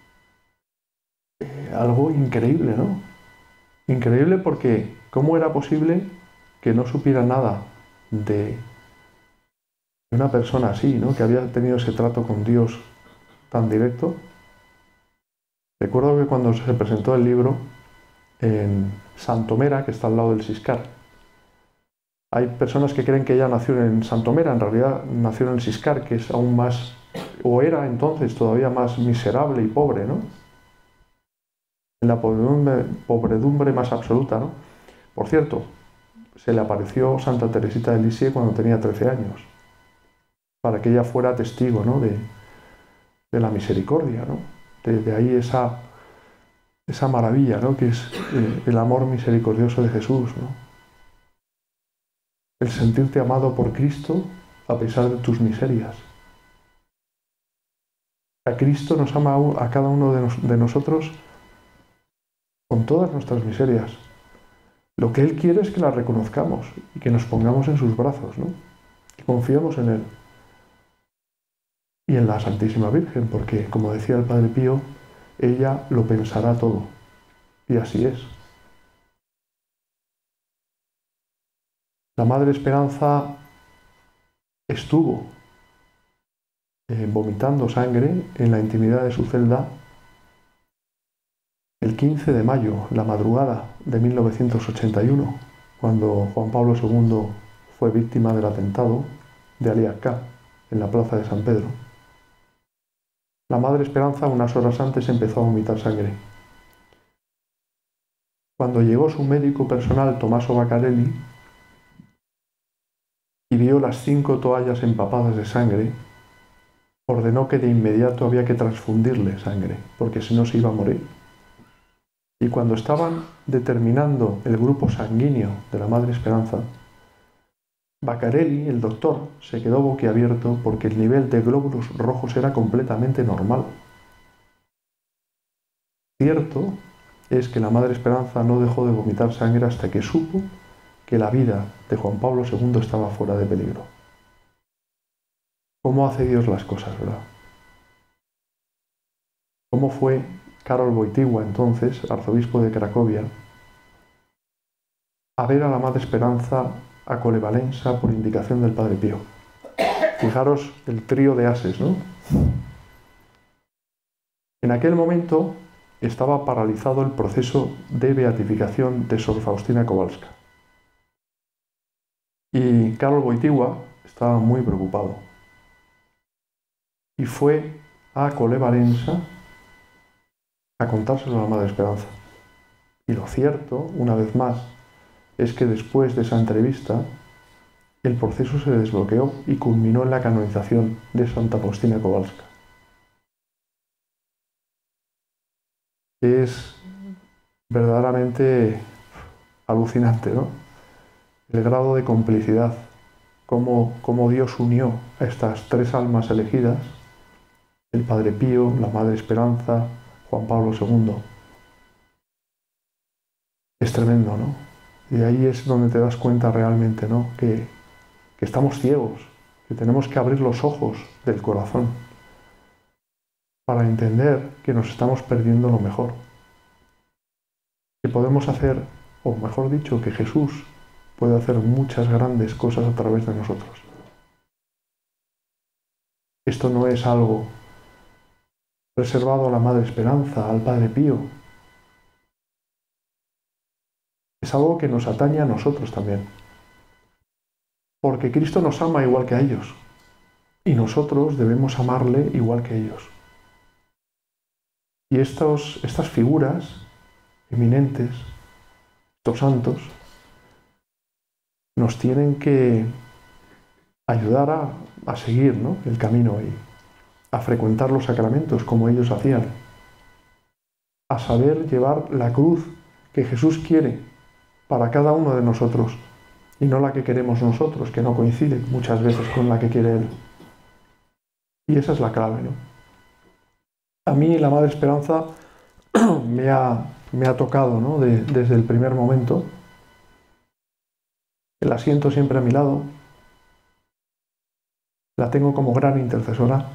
eh, algo increíble, ¿no? Increíble porque ¿cómo era posible que no supiera nada de una persona así, ¿no?, que había tenido ese trato con Dios tan directo? Recuerdo que cuando se presentó el libro en Santomera, que está al lado del Siscar, hay personas que creen que ella nació en Santomera, en realidad nació en el Siscar, que es aún más, o era entonces todavía más miserable y pobre, ¿no?, en la pobredumbre, pobredumbre más absoluta, ¿no? Por cierto, se le apareció Santa Teresita de Lisieux cuando tenía trece años, para que ella fuera testigo, ¿no?, de, de la misericordia, ¿no? De, de ahí esa, esa maravilla, ¿no?, que es eh, el amor misericordioso de Jesús, ¿no? El sentirte amado por Cristo a pesar de tus miserias. A Cristo nos ama a cada uno de, nos, de nosotros con todas nuestras miserias. Lo que Él quiere es que las reconozcamos y que nos pongamos en sus brazos, ¿no?, que confiemos en Él. y en la Santísima Virgen, porque, como decía el Padre Pío, ella lo pensará todo. Y así es. La Madre Esperanza estuvo eh, vomitando sangre en la intimidad de su celda el quince de mayo, la madrugada de mil novecientos ochenta y uno, cuando Juan Pablo segundo fue víctima del atentado de Ali Akka en la plaza de San Pedro. La Madre Esperanza unas horas antes empezó a vomitar sangre. Cuando llegó su médico personal, Tommaso Vaccarelli, y vio las cinco toallas empapadas de sangre, ordenó que de inmediato había que transfundirle sangre, porque si no se iba a morir. Y cuando estaban determinando el grupo sanguíneo de la Madre Esperanza, Vaccarelli, el doctor, se quedó boquiabierto porque el nivel de glóbulos rojos era completamente normal. Cierto es que la Madre Esperanza no dejó de vomitar sangre hasta que supo que la vida de Juan Pablo segundo estaba fuera de peligro. ¿Cómo hace Dios las cosas, verdad? ¿Cómo fue Karol Wojtyła, entonces arzobispo de Cracovia, a ver a la Madre Esperanza a Colevalenza por indicación del Padre Pío? Fijaros el trío de ases, ¿no? En aquel momento estaba paralizado el proceso de beatificación de Sor Faustina Kowalska. Y Karol Wojtyła estaba muy preocupado. Y fue a Colevalenza a contárselo a la Madre Esperanza. Y lo cierto, una vez más, es que después de esa entrevista, el proceso se desbloqueó y culminó en la canonización de Santa Faustina Kowalska. Es verdaderamente alucinante, ¿no? El grado de complicidad, cómo, cómo Dios unió a estas tres almas elegidas, el Padre Pío, la Madre Esperanza, Juan Pablo segundo. Es tremendo, ¿no? Y ahí es donde te das cuenta realmente, ¿no? Que, que estamos ciegos, que tenemos que abrir los ojos del corazón para entender que nos estamos perdiendo lo mejor. Que podemos hacer, o mejor dicho, que Jesús puede hacer muchas grandes cosas a través de nosotros. Esto no es algo reservado a la Madre Esperanza, al Padre Pío. Es algo que nos atañe a nosotros también. Porque Cristo nos ama igual que a ellos. Y nosotros debemos amarle igual que ellos. Y estos, estas figuras eminentes, estos santos, nos tienen que ayudar a, a seguir, ¿no?, el camino y a frecuentar los sacramentos como ellos hacían, a saber llevar la cruz que Jesús quiere para cada uno de nosotros y no la que queremos nosotros, que no coincide muchas veces con la que quiere Él. Y esa es la clave, ¿no? A mí la Madre Esperanza me ha, me ha tocado, ¿no?, de, desde el primer momento. La siento siempre a mi lado, la tengo como gran intercesora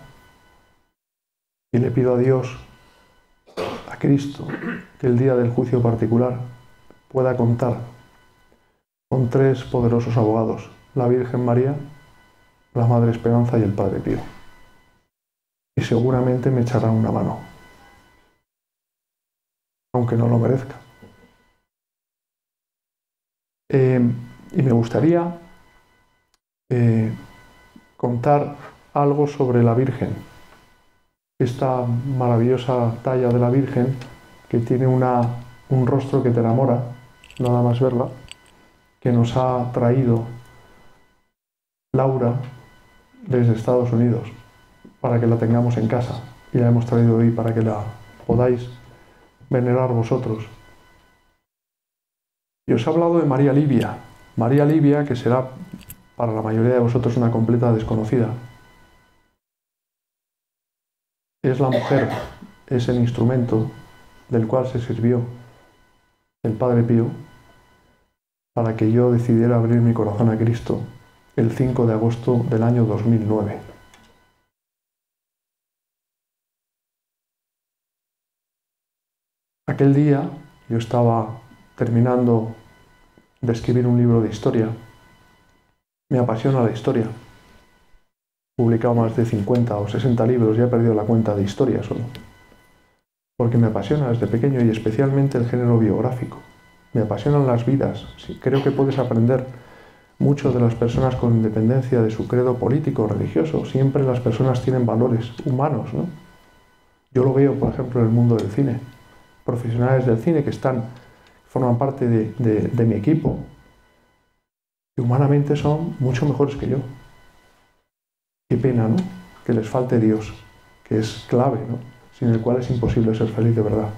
y le pido a Dios, a Cristo, que el día del juicio particular pueda contar con tres poderosos abogados, la Virgen María, la Madre Esperanza y el Padre Pío. Y seguramente me echarán una mano, aunque no lo merezca. Eh, y me gustaría eh, contar algo sobre la Virgen. Esta maravillosa talla de la Virgen que tiene una, un rostro que te enamora, nada más verla, que nos ha traído Laura desde Estados Unidos para que la tengamos en casa, y la hemos traído hoy para que la podáis venerar vosotros. Y os he hablado de María Livia, María Livia, que será para la mayoría de vosotros una completa desconocida. Es la mujer, es el instrumento del cual se sirvió el Padre Pío para que yo decidiera abrir mi corazón a Cristo el cinco de agosto del año dos mil nueve. aquel día yo estaba terminando de escribir un libro de historia. Me apasiona la historia. He publicado más de cincuenta o sesenta libros y he perdido la cuenta de historia solo. Porque me apasiona desde pequeño y especialmente el género biográfico. Me apasionan las vidas. Sí, creo que puedes aprender mucho de las personas con independencia de su credo político o religioso. Siempre las personas tienen valores humanos, ¿no? Yo lo veo, por ejemplo, en el mundo del cine. Profesionales del cine que están, forman parte de, de, de mi equipo, que humanamente son mucho mejores que yo. Qué pena, ¿no? Que les falte Dios, que es clave, ¿no? Sin el cual es imposible ser feliz de verdad.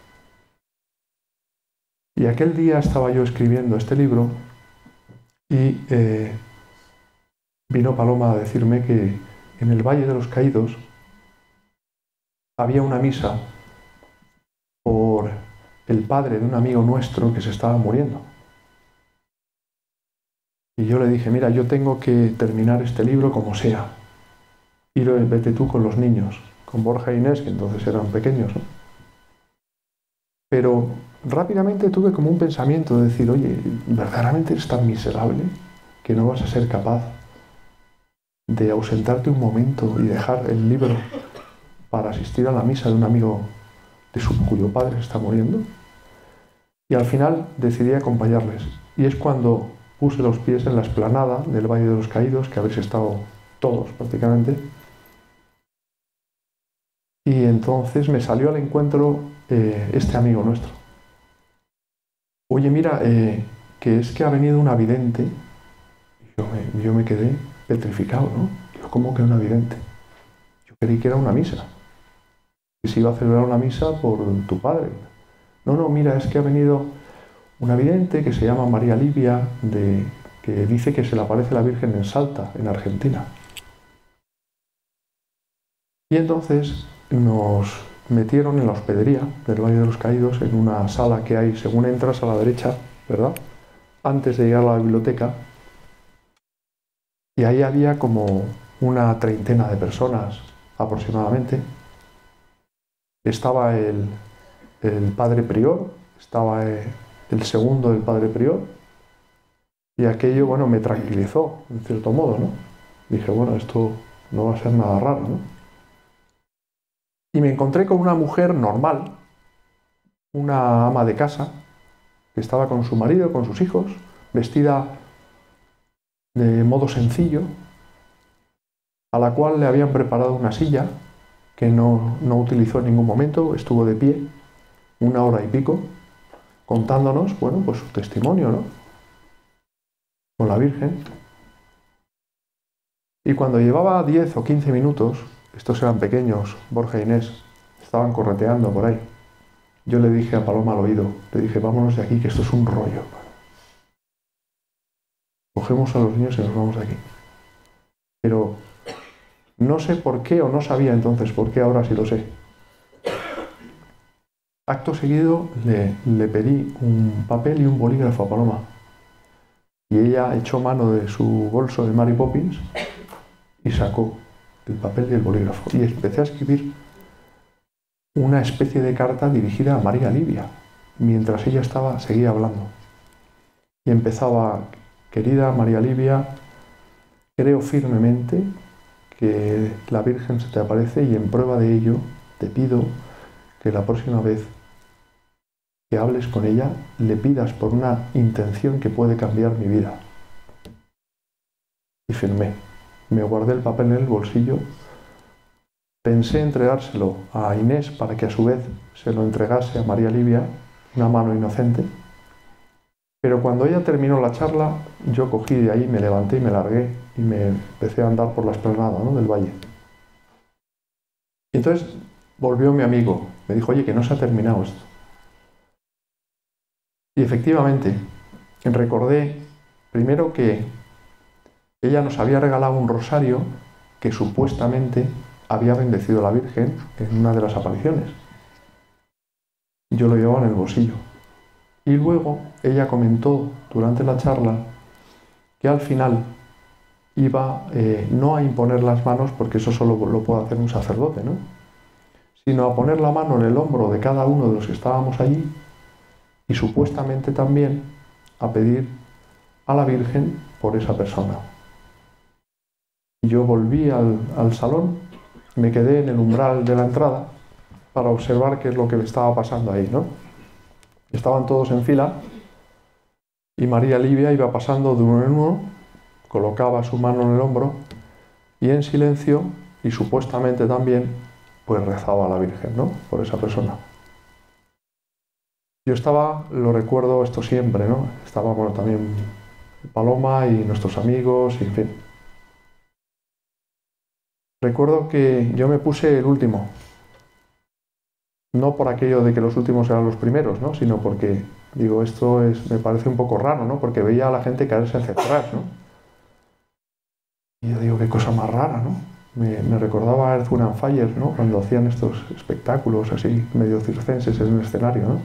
Y aquel día estaba yo escribiendo este libro y eh, vino Paloma a decirme que en el Valle de los Caídos había una misa por el padre de un amigo nuestro que se estaba muriendo. Y yo le dije, mira, yo tengo que terminar este libro como sea. Y vete tú con los niños, con Borja e Inés, que entonces eran pequeños, ¿no? Pero rápidamente tuve como un pensamiento de decir, oye, ¿verdaderamente eres tan miserable que no vas a ser capaz de ausentarte un momento y dejar el libro para asistir a la misa de un amigo de su, cuyo padre se está muriendo? Y al final decidí acompañarles. Y es cuando puse los pies en la explanada del Valle de los Caídos, que habéis estado todos prácticamente. Y entonces me salió al encuentro eh, este amigo nuestro. Oye, mira, eh, que es que ha venido una vidente. Y yo me, yo me quedé petrificado, ¿no? Digo, ¿cómo que una vidente? Yo creí que era una misa. Que se iba a celebrar una misa por tu padre. No, no, mira, es que ha venido una vidente que se llama María Livia, de, que dice que se le aparece la Virgen en Salta, en Argentina. Y entonces nos metieron en la hospedería del Valle de los Caídos, en una sala que hay, según entras a la derecha, ¿verdad? Antes de llegar a la biblioteca. Y ahí había como una treintena de personas aproximadamente. Estaba el, el padre prior, estaba el segundo del padre prior, y aquello, bueno, me tranquilizó, en cierto modo, ¿no? Dije, bueno, esto no va a ser nada raro, ¿no? Y me encontré con una mujer normal, una ama de casa, que estaba con su marido, con sus hijos, vestida de modo sencillo, a la cual le habían preparado una silla que no, no utilizó en ningún momento, estuvo de pie una hora y pico, contándonos, bueno, pues su testimonio, ¿no? Con la Virgen. Y cuando llevaba diez o quince minutos, estos eran pequeños, Borja e Inés, estaban correteando por ahí. Yo le dije a Paloma al oído, le dije, vámonos de aquí, que esto es un rollo. Cogemos a los niños y nos vamos de aquí. Pero no sé por qué, o no sabía entonces por qué, ahora sí lo sé. Acto seguido le, le pedí un papel y un bolígrafo a Paloma. Y ella echó mano de su bolso de Mary Poppins y sacó el papel y el bolígrafo. Y empecé a escribir una especie de carta dirigida a María Livia, mientras ella estaba, seguía hablando. Y empezaba, querida María Livia, creo firmemente que la Virgen se te aparece y en prueba de ello te pido que la próxima vez que hables con ella le pidas por una intención que puede cambiar mi vida. Y firmé. Me guardé el papel en el bolsillo. Pensé entregárselo a Inés para que a su vez se lo entregase a María Livia, una mano inocente. Pero cuando ella terminó la charla, yo cogí de ahí, me levanté y me largué y me empecé a andar por la explanada, ¿no?, del valle. Y entonces volvió mi amigo, me dijo, oye, que no se ha terminado esto. Y efectivamente, recordé primero que ella nos había regalado un rosario que supuestamente había bendecido la Virgen en una de las apariciones. Yo lo llevaba en el bolsillo. Y luego ella comentó durante la charla que al final iba eh, no a imponer las manos, porque eso solo lo puede hacer un sacerdote, ¿no?, sino a poner la mano en el hombro de cada uno de los que estábamos allí y supuestamente también a pedir a la Virgen por esa persona. Yo volví al, al salón, me quedé en el umbral de la entrada para observar qué es lo que le estaba pasando ahí, ¿no? Estaban todos en fila y María Livia iba pasando de uno en uno, colocaba su mano en el hombro y en silencio, y supuestamente también, pues rezaba a la Virgen, ¿no? Por esa persona. Yo estaba, lo recuerdo esto siempre, ¿no? Estaba, bueno, también Paloma y nuestros amigos, y en fin. Recuerdo que yo me puse el último. No por aquello de que los últimos eran los primeros, ¿no? Sino porque, digo, esto es, me parece un poco raro, ¿no? Porque veía a la gente caerse hacia atrás, ¿no? Y yo digo, qué cosa más rara, ¿no? Me, me recordaba a Earth, Wind and Fire, ¿no? Cuando hacían estos espectáculos así, medio circenses en el escenario, ¿no?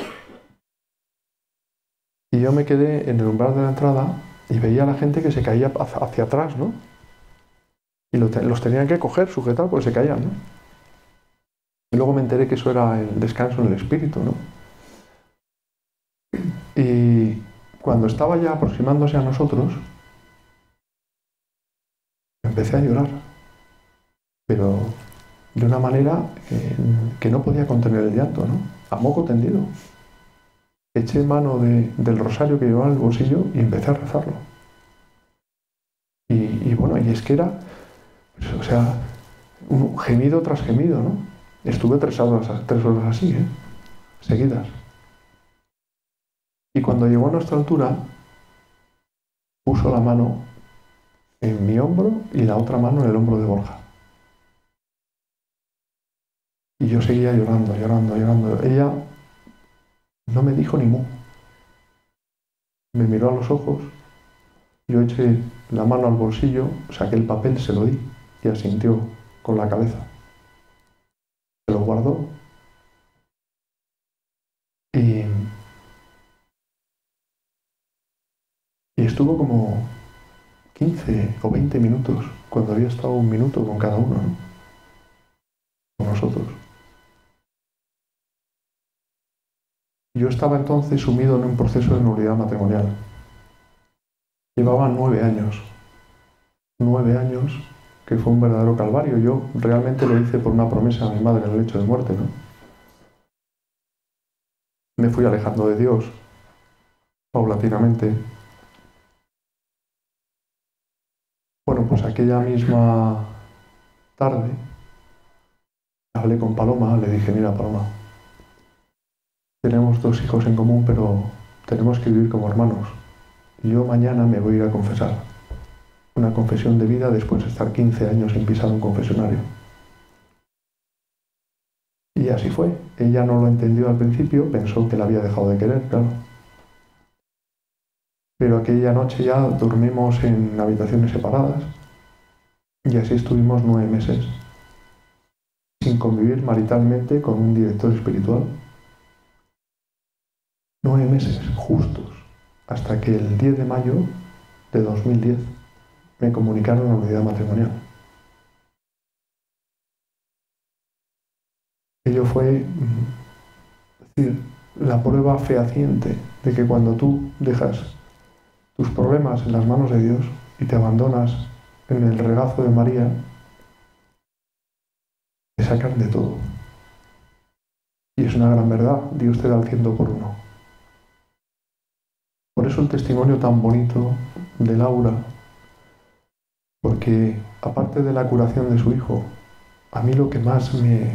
Y yo me quedé en el umbral de la entrada y veía a la gente que se caía hacia, hacia atrás, ¿no? Y lo te, los tenían que coger, sujetar, porque se caían, ¿no? Y luego me enteré que eso era el descanso en el espíritu, ¿no? Y cuando estaba ya aproximándose a nosotros, empecé a llorar, pero de una manera eh, que no podía contener el llanto, ¿no? A moco tendido. Eché mano de, del rosario que llevaba en el bolsillo y empecé a rezarlo. Y, y bueno, y es que era, pues, o sea, un gemido tras gemido, ¿no? Estuve tres horas, tres horas así, ¿eh? Seguidas. Y cuando llegó a nuestra altura, puso la mano en mi hombro y la otra mano en el hombro de Borja. Y yo seguía llorando, llorando, llorando. Ella no me dijo ni mu. Me miró a los ojos, yo eché la mano al bolsillo, saqué el papel, se lo di y asintió con la cabeza. Se lo guardó y, y estuvo como quince o veinte minutos, cuando había estado un minuto con cada uno, ¿no? Con nosotros. Yo estaba entonces sumido en un proceso de nulidad matrimonial. Llevaba nueve años. Nueve años, que fue un verdadero calvario. Yo realmente lo hice por una promesa a mi madre en el lecho de muerte, ¿no? Me fui alejando de Dios, paulatinamente. Bueno, pues aquella misma tarde hablé con Paloma, le dije, mira Paloma, tenemos dos hijos en común, pero tenemos que vivir como hermanos. Yo mañana me voy a ir a confesar. Una confesión de vida después de estar quince años sin pisar un confesionario. Y así fue. Ella no lo entendió al principio, pensó que la había dejado de querer, claro. Pero aquella noche ya dormimos en habitaciones separadas y así estuvimos nueve meses, sin convivir maritalmente con un director espiritual. Nueve meses justos, hasta que el diez de mayo de dos mil diez me comunicaron la nulidad matrimonial. Ello fue, es decir, la prueba fehaciente de que cuando tú dejas tus problemas en las manos de Dios y te abandonas en el regazo de María, te sacan de todo. Y es una gran verdad, Dios te da el ciento por uno. Por eso el testimonio tan bonito de Laura, porque aparte de la curación de su hijo, a mí lo que más me,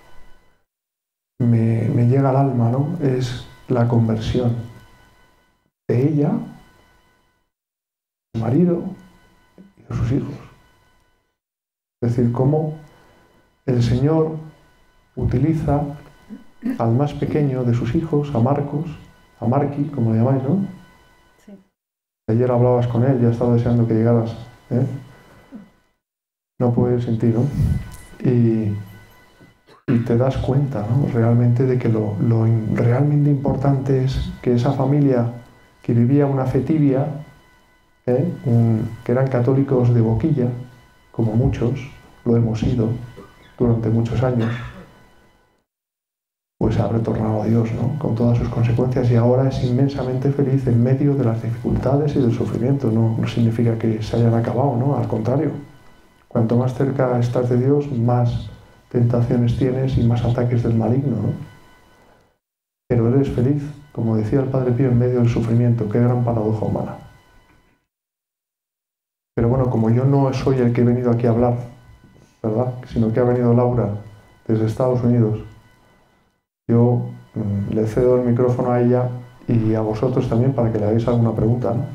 me, me llega al alma, ¿no?, es la conversión de ella, de su marido y de sus hijos. Es decir, cómo el Señor utiliza al más pequeño de sus hijos, a Marcos, a Marqui, como le llamáis, ¿no? Sí. Ayer hablabas con él, ya estaba deseando que llegaras, ¿eh? No puedes sentir, ¿no? Y, y te das cuenta, ¿no?, realmente de que lo, lo realmente importante es que esa familia que vivía una fe tibia, ¿eh?, Un, que eran católicos de boquilla, como muchos lo hemos sido durante muchos años, pues ha retornado a Dios, ¿no? Con todas sus consecuencias, y ahora es inmensamente feliz en medio de las dificultades y del sufrimiento. No, no significa que se hayan acabado, ¿no? Al contrario, cuanto más cerca estás de Dios, más tentaciones tienes y más ataques del maligno, ¿no? Pero eres feliz, como decía el Padre Pío, en medio del sufrimiento. Qué gran paradoja humana. Pero bueno, como yo no soy el que he venido aquí a hablar, ¿verdad?, sino que ha venido Laura desde Estados Unidos, yo mmm, le cedo el micrófono a ella y a vosotros también para que le hagáis alguna pregunta, ¿no?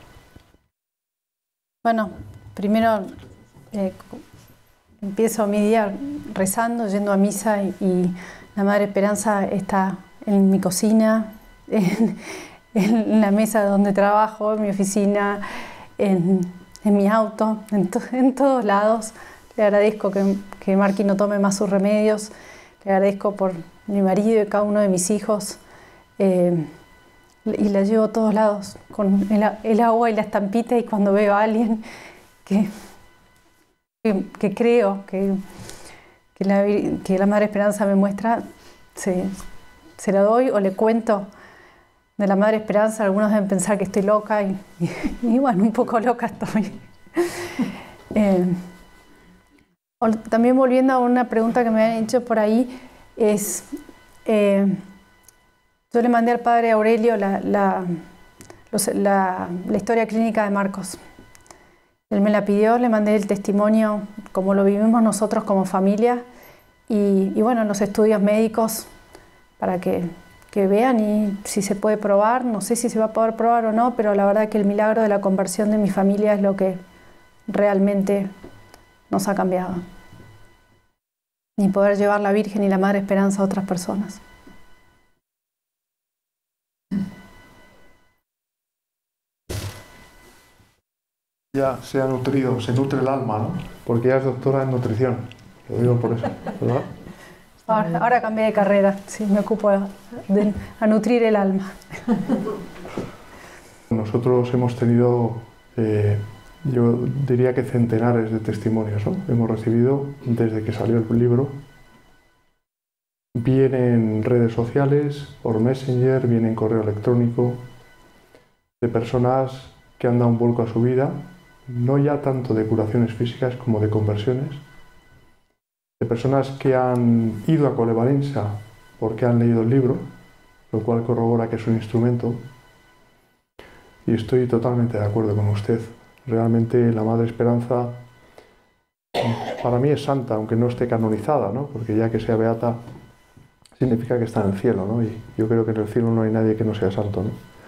Bueno, primero eh, empiezo mi día rezando, yendo a misa, y, y la Madre Esperanza está en mi cocina, en, en la mesa donde trabajo, en mi oficina, en, en mi auto, en, to, en todos lados. Le agradezco que, que Marqui no tome más sus remedios, le agradezco por mi marido y cada uno de mis hijos, eh, y la llevo a todos lados con el, el agua y la estampita, y cuando veo a alguien que, que, que creo que, que, la, que la Madre Esperanza me muestra, se, se la doy o le cuento de la Madre Esperanza. Algunos deben pensar que estoy loca y, y, y bueno, un poco loca estoy. eh, también volviendo a una pregunta que me han hecho por ahí, es, eh, yo le mandé al Padre Aurelio la, la, los, la, la historia clínica de Marcos. Él me la pidió, le mandé el testimonio como lo vivimos nosotros como familia, y, y bueno, los estudios médicos para que, que vean, y si se puede probar, no sé si se va a poder probar o no, pero la verdad que el milagro de la conversión de mi familia es lo que realmente nos ha cambiado. Ni poder llevar la Virgen y la Madre Esperanza a otras personas. Ya se ha nutrido, se nutre el alma, ¿no? Porque ella es doctora en nutrición. Lo digo por eso, ¿verdad? Ahora, ahora cambié de carrera, sí, me ocupo de, de, a nutrir el alma. Nosotros hemos tenido, eh, yo diría que centenares de testimonios, ¿no? Hemos recibido desde que salió el libro. Viene en redes sociales, por Messenger, viene en correo electrónico, de personas que han dado un vuelco a su vida, no ya tanto de curaciones físicas como de conversiones, de personas que han ido a Cole Valença porque han leído el libro, lo cual corrobora que es un instrumento. Y estoy totalmente de acuerdo con usted. Realmente la Madre Esperanza para mí es santa, aunque no esté canonizada, ¿no? Porque ya que sea beata significa que está en el cielo, ¿no? Y yo creo que en el cielo no hay nadie que no sea santo, ¿no?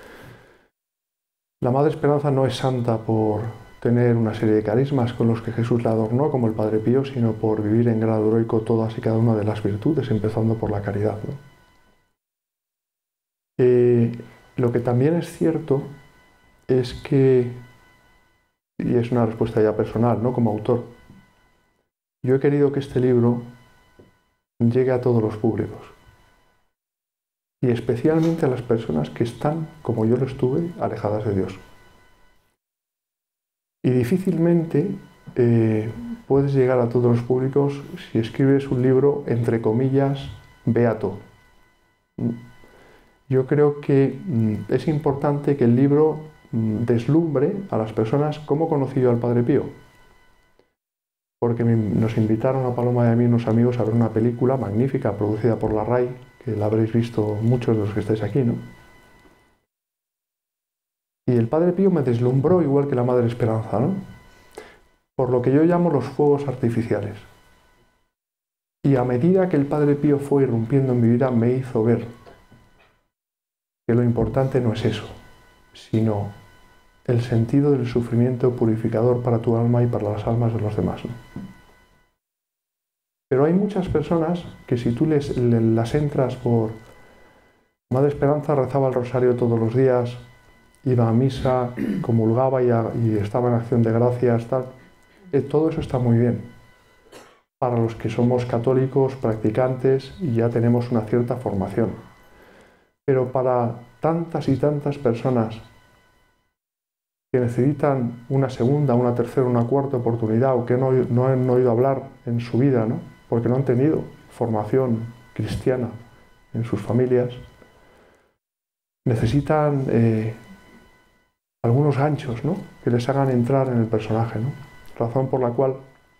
La Madre Esperanza no es santa por tener una serie de carismas con los que Jesús la adornó, como el Padre Pío, sino por vivir en grado heroico todas y cada una de las virtudes, empezando por la caridad, ¿no? Eh, lo que también es cierto es que, y es una respuesta ya personal, ¿no?, como autor, yo he querido que este libro llegue a todos los públicos, y especialmente a las personas que están, como yo lo estuve, alejadas de Dios. Y difícilmente eh, puedes llegar a todos los públicos si escribes un libro, entre comillas, beato. Yo creo que mm, es importante que el libro mm, deslumbre a las personas cómo conocí yo al Padre Pío. Porque me, nos invitaron a Paloma y a mí, unos amigos, a ver una película magnífica producida por la RAI, que la habréis visto muchos de los que estáis aquí, ¿no? Y el Padre Pío me deslumbró igual que la Madre Esperanza, ¿no? Por lo que yo llamo los fuegos artificiales. Y a medida que el Padre Pío fue irrumpiendo en mi vida, me hizo ver que lo importante no es eso, sino el sentido del sufrimiento purificador para tu alma y para las almas de los demás, ¿no? Pero hay muchas personas que si tú les, les, las entras por... Madre Esperanza rezaba el rosario todos los días, iba a misa, comulgaba y, a, y estaba en acción de gracias, tal. Eh, todo eso está muy bien para los que somos católicos, practicantes y ya tenemos una cierta formación. Pero para tantas y tantas personas que necesitan una segunda, una tercera, una cuarta oportunidad o que no, no han oído hablar en su vida, ¿no?, porque no han tenido formación cristiana en sus familias, necesitan eh, algunos ganchos, ¿no?, que les hagan entrar en el personaje, ¿no? Razón por la cual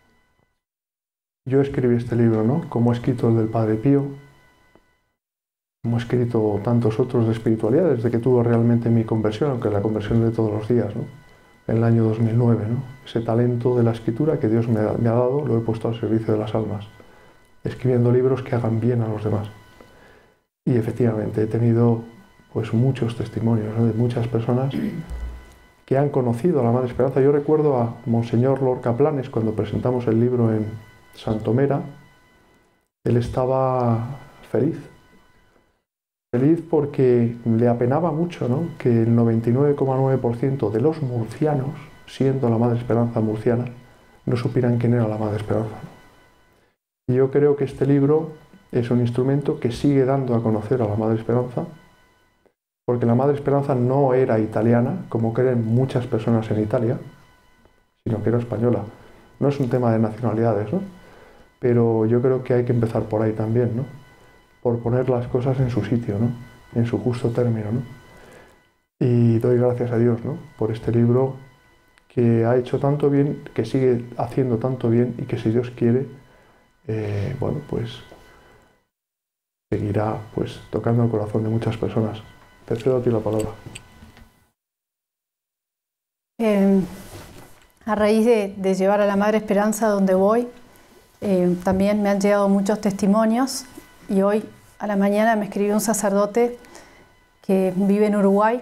yo escribí este libro, ¿no?, como he escrito el del Padre Pío, como he escrito tantos otros de espiritualidad, desde que tuve realmente mi conversión, aunque la conversión de todos los días, ¿no?, en el año dos mil nueve, ¿no? Ese talento de la escritura que Dios me ha, me ha dado, lo he puesto al servicio de las almas, escribiendo libros que hagan bien a los demás. Y efectivamente he tenido pues muchos testimonios, ¿no?, de muchas personas que han conocido a la Madre Esperanza. Yo recuerdo a Monseñor Lorca Planes, cuando presentamos el libro en Santomera, él estaba feliz. Feliz porque le apenaba mucho, ¿no?, que el noventa y nueve coma nueve por ciento de los murcianos, siendo la Madre Esperanza murciana, no supieran quién era la Madre Esperanza, ¿no? Y yo creo que este libro es un instrumento que sigue dando a conocer a la Madre Esperanza, porque la Madre Esperanza no era italiana, como creen muchas personas en Italia, sino que era española. No es un tema de nacionalidades, ¿no?, pero yo creo que hay que empezar por ahí también, ¿no?, por poner las cosas en su sitio, ¿no?, en su justo término, ¿no? Y doy gracias a Dios, ¿no?, por este libro que ha hecho tanto bien, que sigue haciendo tanto bien y que, si Dios quiere, eh, bueno, pues seguirá pues tocando el corazón de muchas personas. Te cedo a ti la palabra. Eh, a raíz de, de llevar a la Madre Esperanza donde voy, eh, también me han llegado muchos testimonios, y hoy a la mañana me escribió un sacerdote que vive en Uruguay,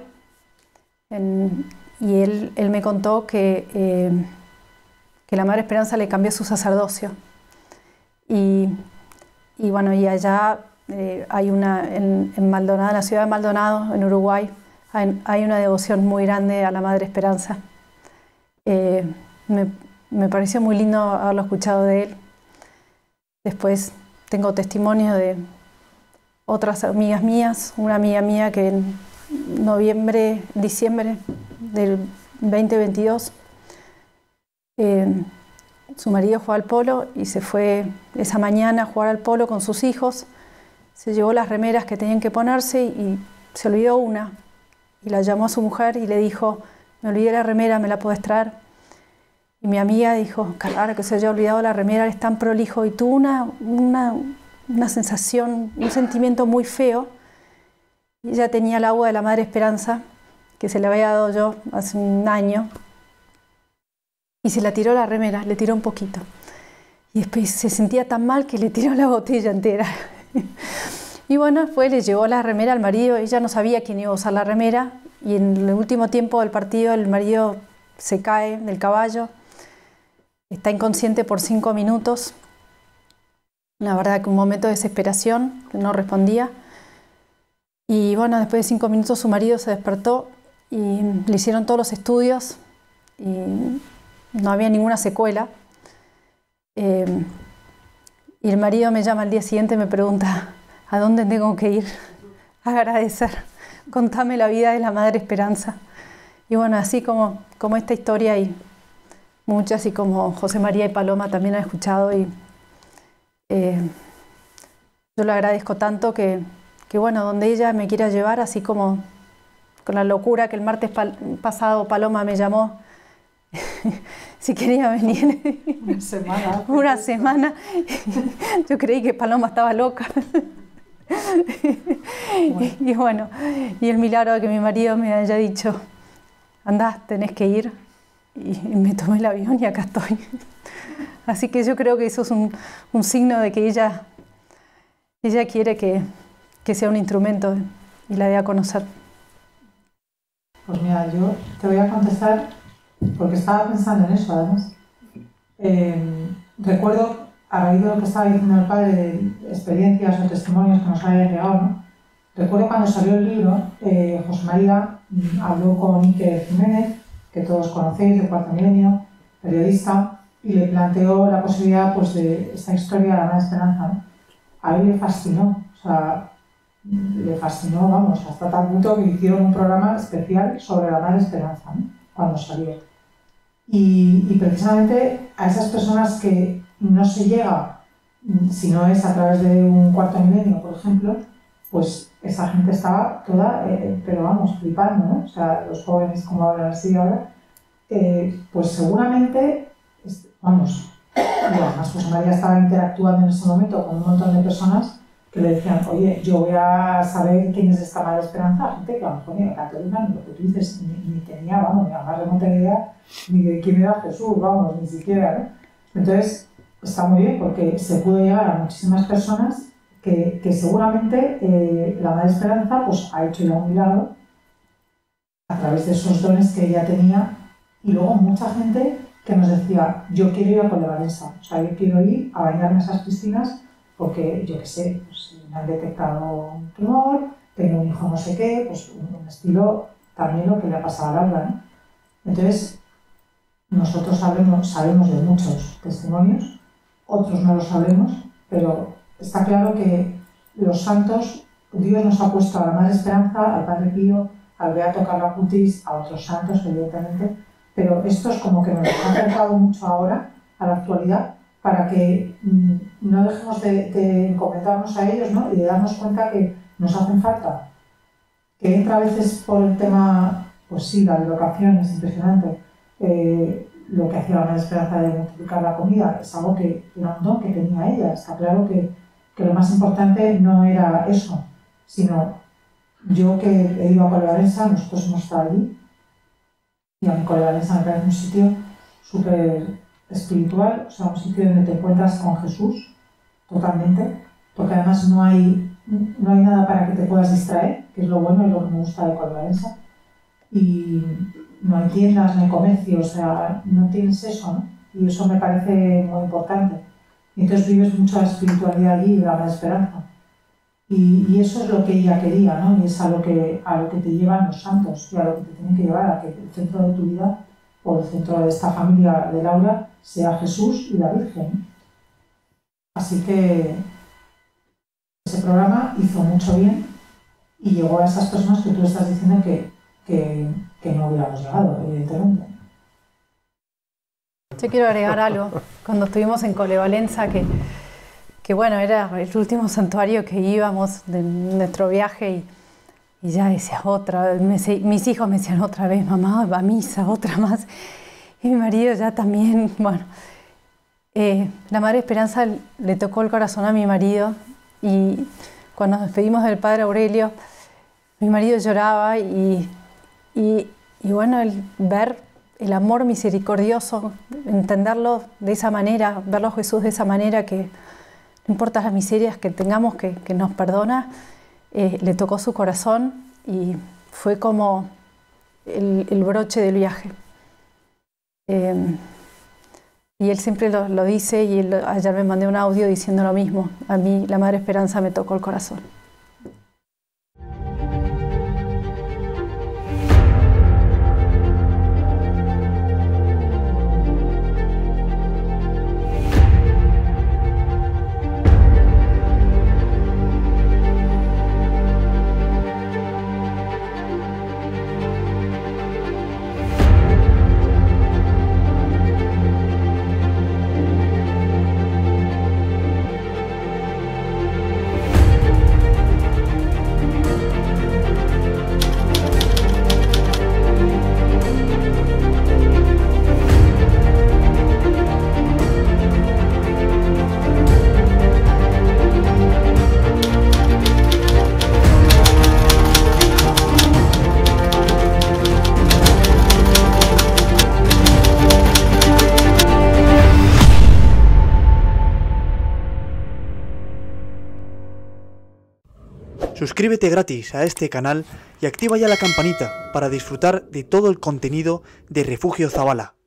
en, y él, él me contó que, eh, que la Madre Esperanza le cambió su sacerdocio. Y, y bueno, y allá eh, hay una, en, en Maldonado, en la ciudad de Maldonado, en Uruguay, hay, hay una devoción muy grande a la Madre Esperanza. Eh, me, me pareció muy lindo haberlo escuchado de él. Después tengo testimonio de otras amigas mías, una amiga mía que en noviembre, diciembre del veinte veintidós, eh, su marido jugaba al polo y se fue esa mañana a jugar al polo con sus hijos. Se llevó las remeras que tenían que ponerse y se olvidó una. Y la llamó a su mujer y le dijo: me olvidé la remera, ¿me la puedes traer? Y mi amiga dijo: qué raro que se haya olvidado la remera, es tan prolijo. Y tuvo una, una, una sensación, un sentimiento muy feo. Y ella tenía el agua de la Madre Esperanza, que se le había dado yo hace un año. Y se la tiró la remera, le tiró un poquito. Y después se sentía tan mal que le tiró la botella entera. Y bueno, después le llevó la remera al marido. Ella no sabía quién iba a usar la remera. Y en el último tiempo del partido el marido se cae del caballo. Está inconsciente por cinco minutos. La verdad que un momento de desesperación, no respondía. Y bueno, después de cinco minutos su marido se despertó y le hicieron todos los estudios y no había ninguna secuela. Eh, y el marido me llama al día siguiente y me pregunta: ¿a dónde tengo que ir a agradecer? Contame la vida de la Madre Esperanza. Y bueno, así como, como esta historia y muchas, y como José María y Paloma también han escuchado, y eh, yo le agradezco tanto que, que bueno, donde ella me quiera llevar, así como con la locura que el martes pal pasado Paloma me llamó si quería venir una semana. una semana. Yo creí que Paloma estaba loca. Bueno. Y, y bueno, y el milagro de que mi marido me haya dicho: andá, tenés que ir. Y, y me tomé el avión y acá estoy. Así que yo creo que eso es un, un signo de que ella, ella quiere que, que sea un instrumento y la dé a conocer. Pues mira, yo te voy a contestar porque estaba pensando en eso, además. Eh, recuerdo, a raíz de lo que estaba diciendo el padre, de experiencias o testimonios que nos había llegado, ¿no? Recuerdo cuando salió el libro, eh, José María mm, habló con Iker Jiménez, que todos conocéis, de Cuarto Milenio, periodista, y le planteó la posibilidad, pues, de esta historia de la Madre Esperanza, ¿no? A él le fascinó, o sea, le fascinó, vamos, hasta tal punto que hicieron un programa especial sobre la Madre Esperanza, ¿no?, cuando salió. Y, y precisamente a esas personas que no se llega, si no es a través de un Cuarto Milenio, por ejemplo, pues esa gente estaba toda, eh, pero vamos, flipando, ¿no? O sea, los jóvenes como hablan así ahora, eh, pues seguramente, vamos, y además José María estaba interactuando en ese momento con un montón de personas que le decían, oye, yo voy a saber quién es esta Madre Esperanza, gente que a lo mejor ni era católica, ni lo que tú dices, ni, ni tenía, vamos, ni a más remota idea ni de quién era Jesús, vamos, ni siquiera, ¿no? Entonces, está muy bien porque se pudo llegar a muchísimas personas que, que seguramente eh, la Madre Esperanza pues, ha hecho ya un milagro a través de esos dones que ella tenía, y luego mucha gente que nos decía, yo quiero ir a Collevalenza, o sea, yo quiero ir a bañarme en esas piscinas porque, yo qué sé, pues, me han detectado un tumor, tengo un hijo no sé qué, pues un, un estilo también lo que le ha pasado a Laura, ¿no? Entonces, nosotros sabemos, sabemos de muchos testimonios, otros no lo sabemos, pero está claro que los santos, Dios nos ha puesto a la Madre Esperanza, al Padre Pío, al Beato Carlo Acutis, a otros santos, evidentemente, pero esto es como que nos ha acercado mucho ahora, a la actualidad, para que mmm, no dejemos de, de encomendarnos a ellos, ¿no? Y de darnos cuenta que nos hacen falta. Que entra a veces por el tema, pues sí, la bilocación es impresionante, eh, lo que hacía la Madre Esperanza de multiplicar la comida, es algo que era un don que tenía ella. Está claro que, que lo más importante no era eso, sino yo que he ido a Collevalenza, nosotros hemos estado allí, y a mi Collevalenza me parece un sitio súper espiritual, o sea, un sitio donde te encuentras con Jesús totalmente, porque además no hay, no hay nada para que te puedas distraer, que es lo bueno y lo que me gusta de Collevalenza, y no hay tiendas, no hay comercio, o sea, no tienes eso, ¿no? Y eso me parece muy importante. Y entonces vives mucho la espiritualidad allí y la Madre Esperanza. Y, y eso es lo que ella quería, ¿no? Y es a lo, que, a lo que te llevan los santos y a lo que te tienen que llevar, a que el centro de tu vida o el centro de esta familia de Laura sea Jesús y la Virgen. Así que ese programa hizo mucho bien y llegó a esas personas que tú estás diciendo que, que, que no hubiéramos llegado, evidentemente. Yo quiero agregar algo. Cuando estuvimos en Collevalenza, que, que bueno, era el último santuario que íbamos de nuestro viaje, y, y ya decía otra, me, mis hijos me decían otra vez, mamá, va a misa, otra más. Y mi marido ya también, bueno. Eh, la Madre Esperanza le tocó el corazón a mi marido, y cuando nos despedimos del Padre Aurelio, mi marido lloraba, y, y, y bueno, el ver el amor misericordioso, entenderlo de esa manera, verlo a Jesús de esa manera, que no importa las miserias que tengamos, que, que nos perdona, eh, le tocó su corazón y fue como el, el broche del viaje. Eh, y él siempre lo, lo dice, y él, ayer me mandé un audio diciendo lo mismo. A mí la Madre Esperanza me tocó el corazón. Suscríbete gratis a este canal y activa ya la campanita para disfrutar de todo el contenido de Refugio Zabala.